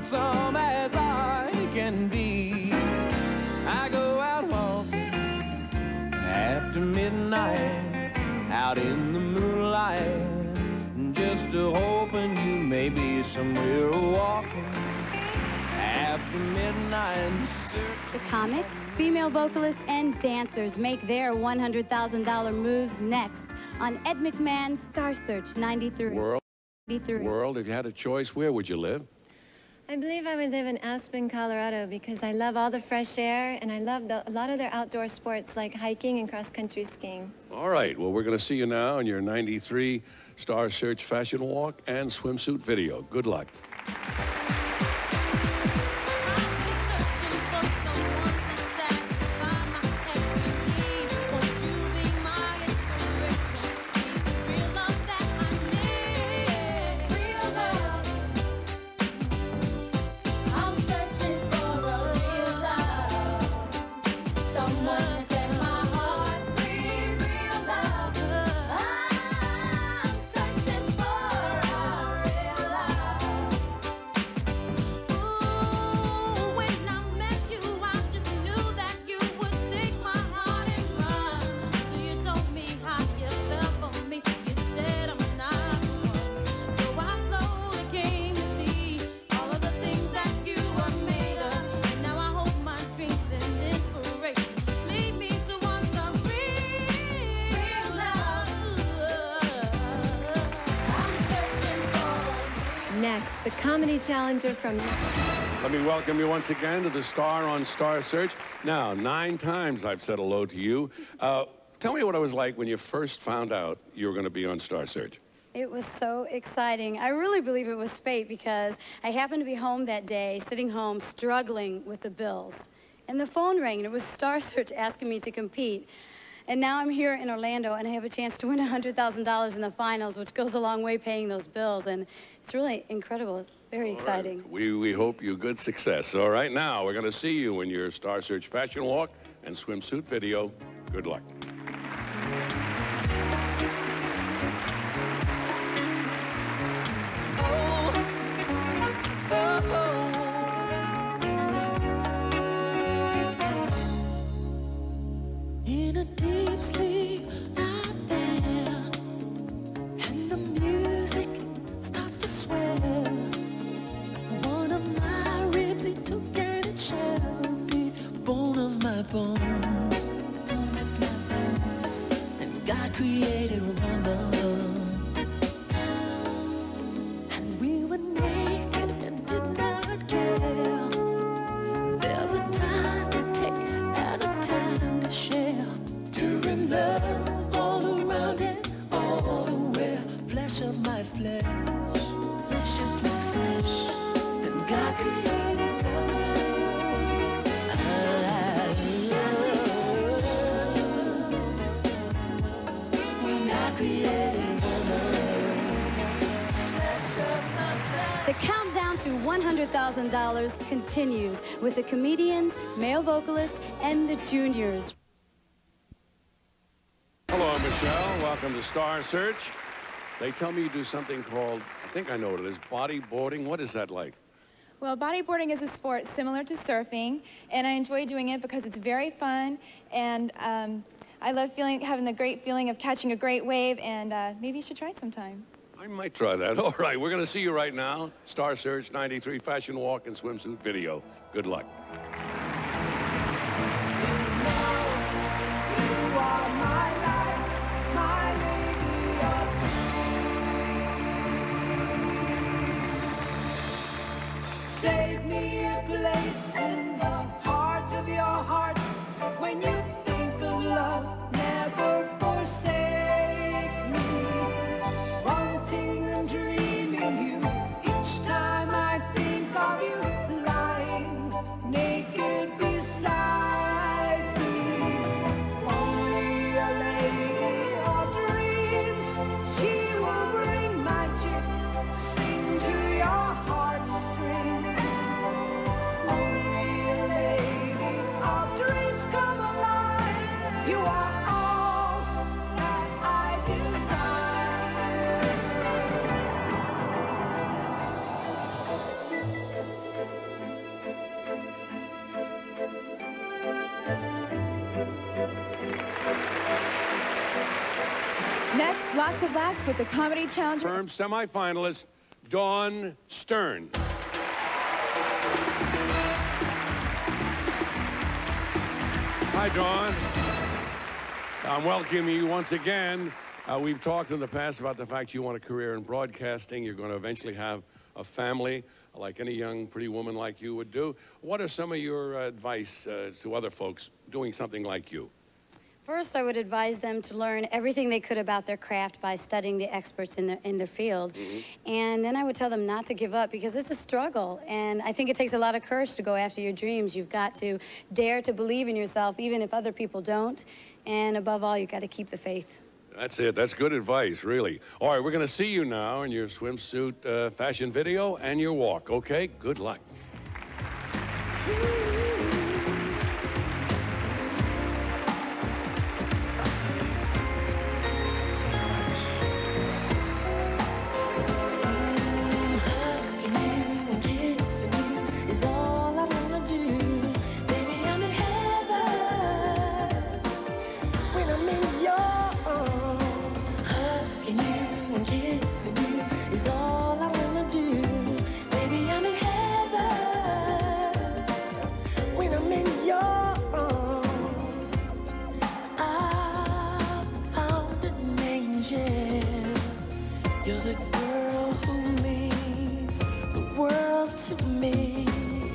lonesome as I can be. I go out walking after midnight, out in the moonlight, just hoping you may be somewhere walking after midnight. The comics, female vocalists, and dancers make their $100,000 moves next on Ed McMahon's Star Search 93. World, if you had a choice, where would you live? I believe I would live in Aspen, Colorado, because I love all the fresh air, and I love a lot of their outdoor sports like hiking and cross-country skiing. All right, well, we're going to see you now in your 93 Star Search fashion walk and swimsuit video. Good luck. Next, the comedy challenger from... Let me welcome you once again to the Star on Star Search. Now, 9 times I've said hello to you. Tell me what it was like when you first found out you were going to be on Star Search. It was so exciting. I really believe it was fate because I happened to be home that day, sitting home, struggling with the bills. And the phone rang, and it was Star Search asking me to compete. And now I'm here in Orlando, and I have a chance to win $100,000 in the finals, which goes a long way paying those bills. And it's really incredible. Very exciting. Right. We hope you good success. All right, now we're going to see you in your Star Search fashion walk and swimsuit video. Good luck. In a deep sleep out there, and the music starts to swell. One of my ribs he took and it shall be bone of my bones, bone of my bones. And God created woman, and we were naked and did not care. There's a time to take and a time to share. Doing love all around and all aware. Flesh of my flesh, flesh of my flesh. And God created woman. God created woman. Flesh of my flesh. The countdown to $100,000 continues with the comedians, male vocalists, and the juniors. Hello, Michelle. Welcome to Star Search. They tell me you do something called, I think I know what it is, bodyboarding. What is that like? Well, bodyboarding is a sport similar to surfing, and I enjoy doing it because it's very fun, and I love having the great feeling of catching a great wave, and maybe you should try it sometime. I might try that. All right, we're going to see you right now. Star Search 93 fashion walk and swimsuit video. Good luck. Save me a place in the heart of your hearts. When you think of love, never forsake me. Wanting and dreaming you, each time I think of you, lying naked beside me. Only a lady of dreams, she will bring magic to sing to your heartstrings. Only a lady of dreams come alive. You are all that I desire. Next, lots of laughs with the Comedy Challenger. Firm semifinalist, Dawn Stern. Hi, Dawn. I'm welcoming you once again. We've talked in the past about the fact you want a career in broadcasting. You're going to eventually have a family, like any young, pretty woman like you would do. What are some of your advice to other folks doing something like you? First, I would advise them to learn everything they could about their craft by studying the experts in their field. And then I would tell them not to give up, because it's a struggle. And I think it takes a lot of courage to go after your dreams. You've got to dare to believe in yourself, even if other people don't. And above all, you've got to keep the faith. That's it. That's good advice, really. All right, we're going to see you now in your swimsuit fashion video and your walk, okay? Good luck. You're the girl who means the world to me.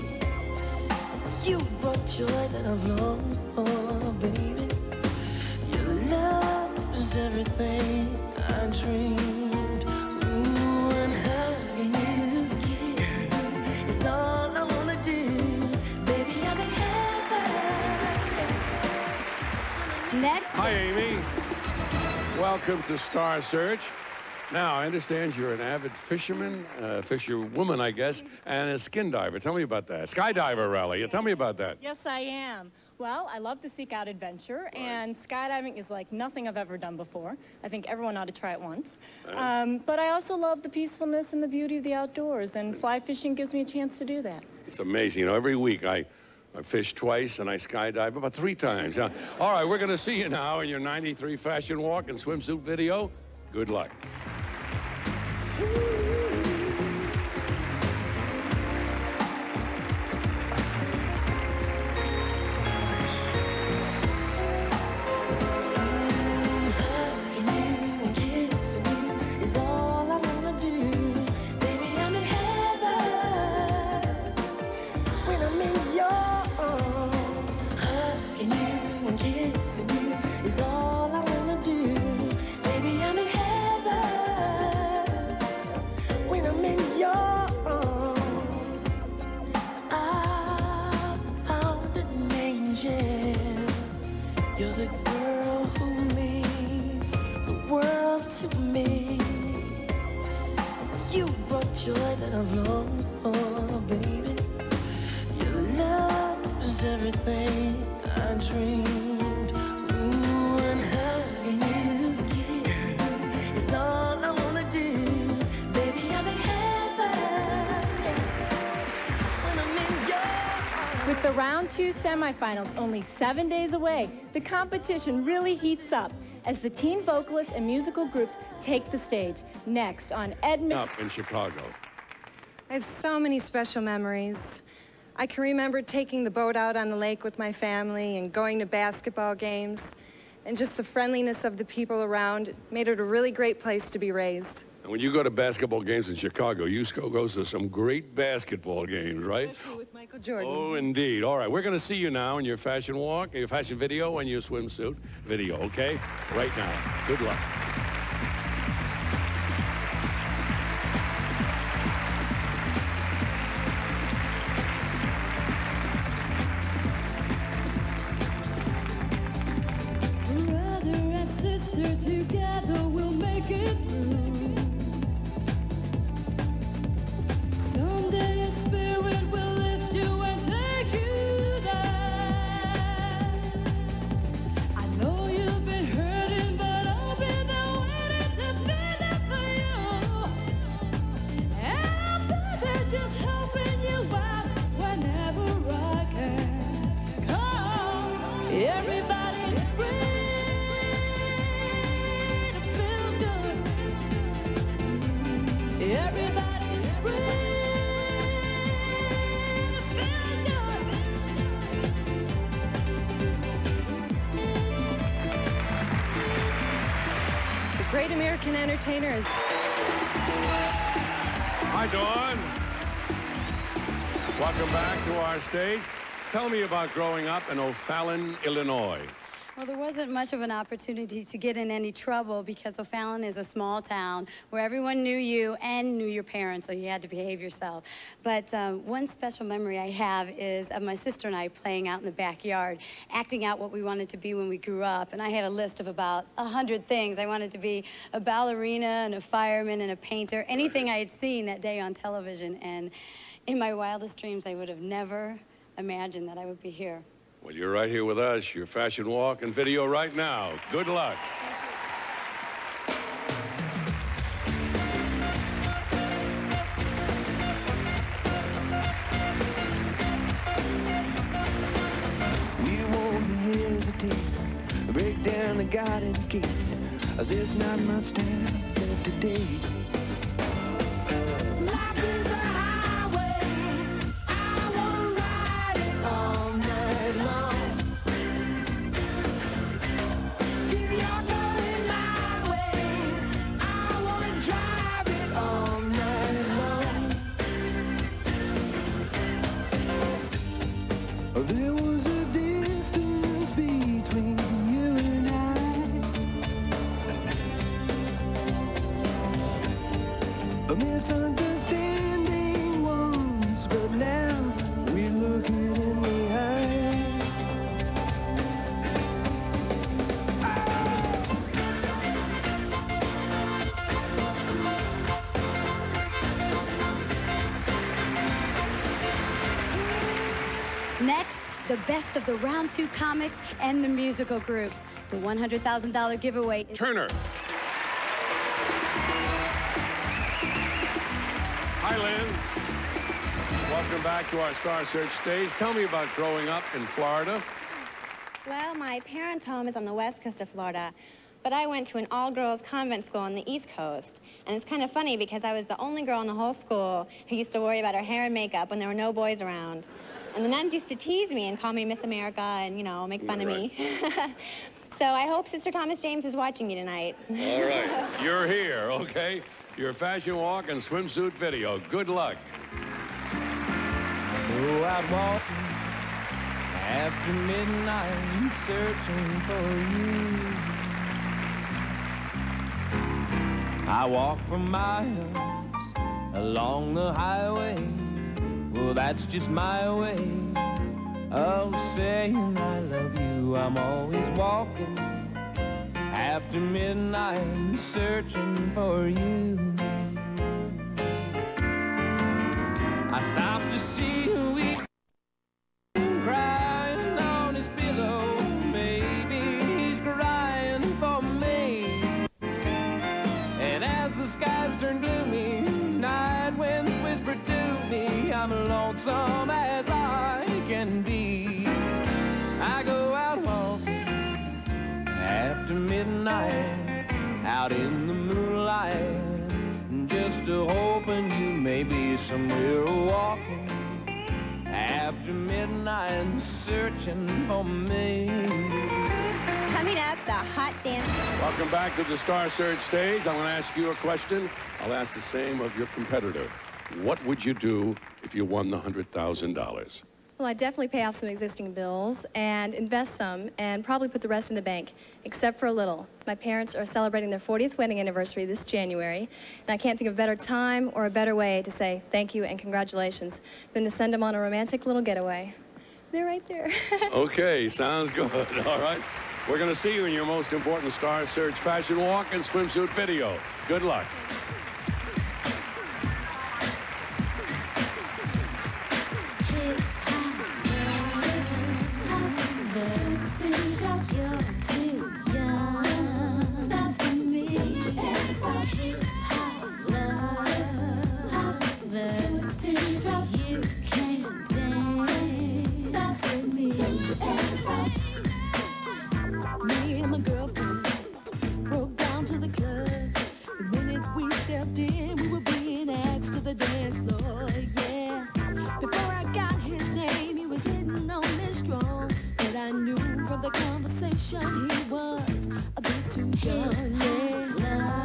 You brought joy that I've longed for, baby. Your love is everything I dreamed. Ooh, and hugging you is all I wanna do. Baby, I'm in heaven. Next. Hi, Amy. Welcome to Star Search. Now, I understand you're an avid fisherman, fisherwoman, I guess, and a skin diver. Tell me about that. Skydiver, Rally. Tell me about that. Yes, I am. Well, I love to seek out adventure, and skydiving is like nothing I've ever done before. I think everyone ought to try it once. But I also love the peacefulness and the beauty of the outdoors, and fly fishing gives me a chance to do that. It's amazing. You know, every week I fish twice and I skydive about 3 times. All right, we're going to see you now in your 93 fashion walk and swimsuit video. Good luck. You're the girl who means the world to me. You brought joy that I've longed for, baby. Your love is everything I dreamed. Ooh, and hugging you is all I wanna do. Baby, I'm in heaven when I'm in your arms. With the round 2 semifinals only 7 days away, the competition really heats up as the teen vocalists and musical groups take the stage. Next on Ed McMahon. Up in Chicago. I have so many special memories. I can remember taking the boat out on the lake with my family and going to basketball games. And just the friendliness of the people around made it a really great place to be raised. And when you go to basketball games in Chicago, you goes to some great basketball games, right? Especially with Michael Jordan. Oh, indeed. All right, we're going to see you now in your fashion walk, your fashion video, and your swimsuit video, okay? Right now. Good luck. Brother and sister together we'll make it through. Someday a spirit will lift you and take you down. I know you've been hurting, but I'll be there great American entertainer is... Hi, Dawn. Welcome back to our stage. Tell me about growing up in O'Fallon, Illinois. Well, there wasn't much of an opportunity to get in any trouble because O'Fallon is a small town where everyone knew you and knew your parents, so you had to behave yourself. But one special memory I have is of my sister and I playing out in the backyard, acting out what we wanted to be when we grew up. And I had a list of about 100 things. I wanted to be a ballerina and a fireman and a painter, anything I had seen that day on television. And in my wildest dreams, I would have never imagined that I would be here. Well, you're right here with us. Your fashion walk and video right now. Good luck. We won't hesitate. Break down the garden gate. There's not much time left today. Life is a highway. I wanna ride it all night long. If you're going my way, I wanna drive it all night long. There was a distance between you and I. A misunderstanding once, but now we're looking in the eye. Next, the best of the round 2 comics and the musical groups. The $100,000 giveaway. Turner. Hi, Lynn. Welcome back to our Star Search stage. Tell me about growing up in Florida. Well, my parents' home is on the west coast of Florida, but I went to an all-girls convent school on the east coast. And it's kind of funny because I was the only girl in the whole school who used to worry about her hair and makeup when there were no boys around. And the nuns used to tease me and call me Miss America and, you know, make fun of me. So I hope Sister Thomas James is watching me tonight. All right. You're here, okay? Your fashion walk and swimsuit video. Good luck. Go out walking after midnight, searching for you. I walk for miles along the highway. Well, that's just my way of saying I love you. I'm always walking after midnight, searching for you. I stopped to see who he's crying on his pillow. Maybe he's crying for me. And as the skies turn gloomy, night winds whisper to me, I'm lonesome as I can be. I go out walking after midnight, out in the moonlight, just hoping you may be somewhere walking after midnight, searching for me. Coming up, the hot dance. Welcome back to the Star Search stage. I'm going to ask you a question. I'll ask the same of your competitor. What would you do if you won the $100,000? Well, I'd definitely pay off some existing bills and invest some and probably put the rest in the bank, except for a little. My parents are celebrating their 40th wedding anniversary this January, and I can't think of a better time or a better way to say thank you and congratulations than to send them on a romantic little getaway. They're right there. Okay, sounds good. All right. We're going to see you in your most important Star Search fashion walk and swimsuit video. Good luck. Me and my girlfriend broke down to the club. The minute we stepped in, we were being asked to the dance floor, yeah. Before I got his name, he was hitting on me strong. But I knew from the conversation he was a bit too young, yeah.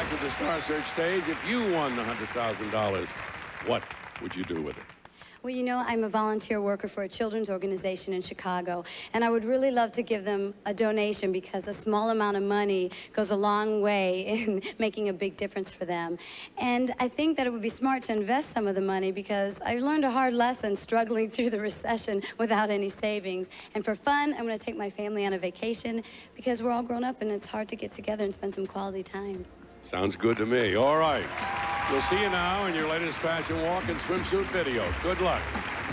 back to the Star Search stage. If you won the $100,000, what would you do with it? Well, you know, I'm a volunteer worker for a children's organization in Chicago, and I would really love to give them a donation because a small amount of money goes a long way in making a big difference for them. And I think that it would be smart to invest some of the money because I learned a hard lesson struggling through the recession without any savings. And for fun, I'm going to take my family on a vacation because we're all grown up and it's hard to get together and spend some quality time. Sounds good to me. All right. We'll see you now in your latest fashion walk and swimsuit video. Good luck.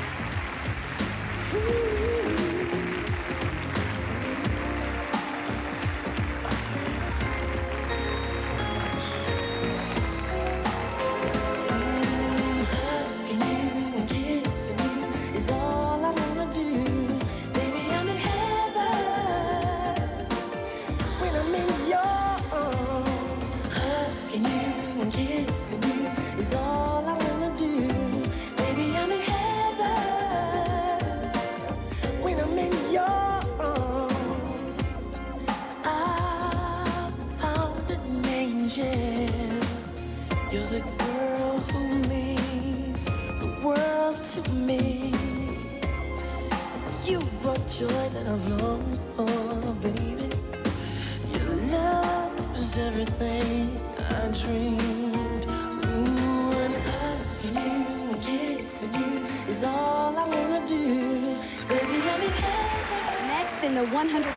You're the girl who means the world to me. You brought joy that I've longed for, baby. Your love is everything I dreamed. Ooh, and hugging you and kissing you is all I wanna do. Baby, I'm in heaven. Next in the 100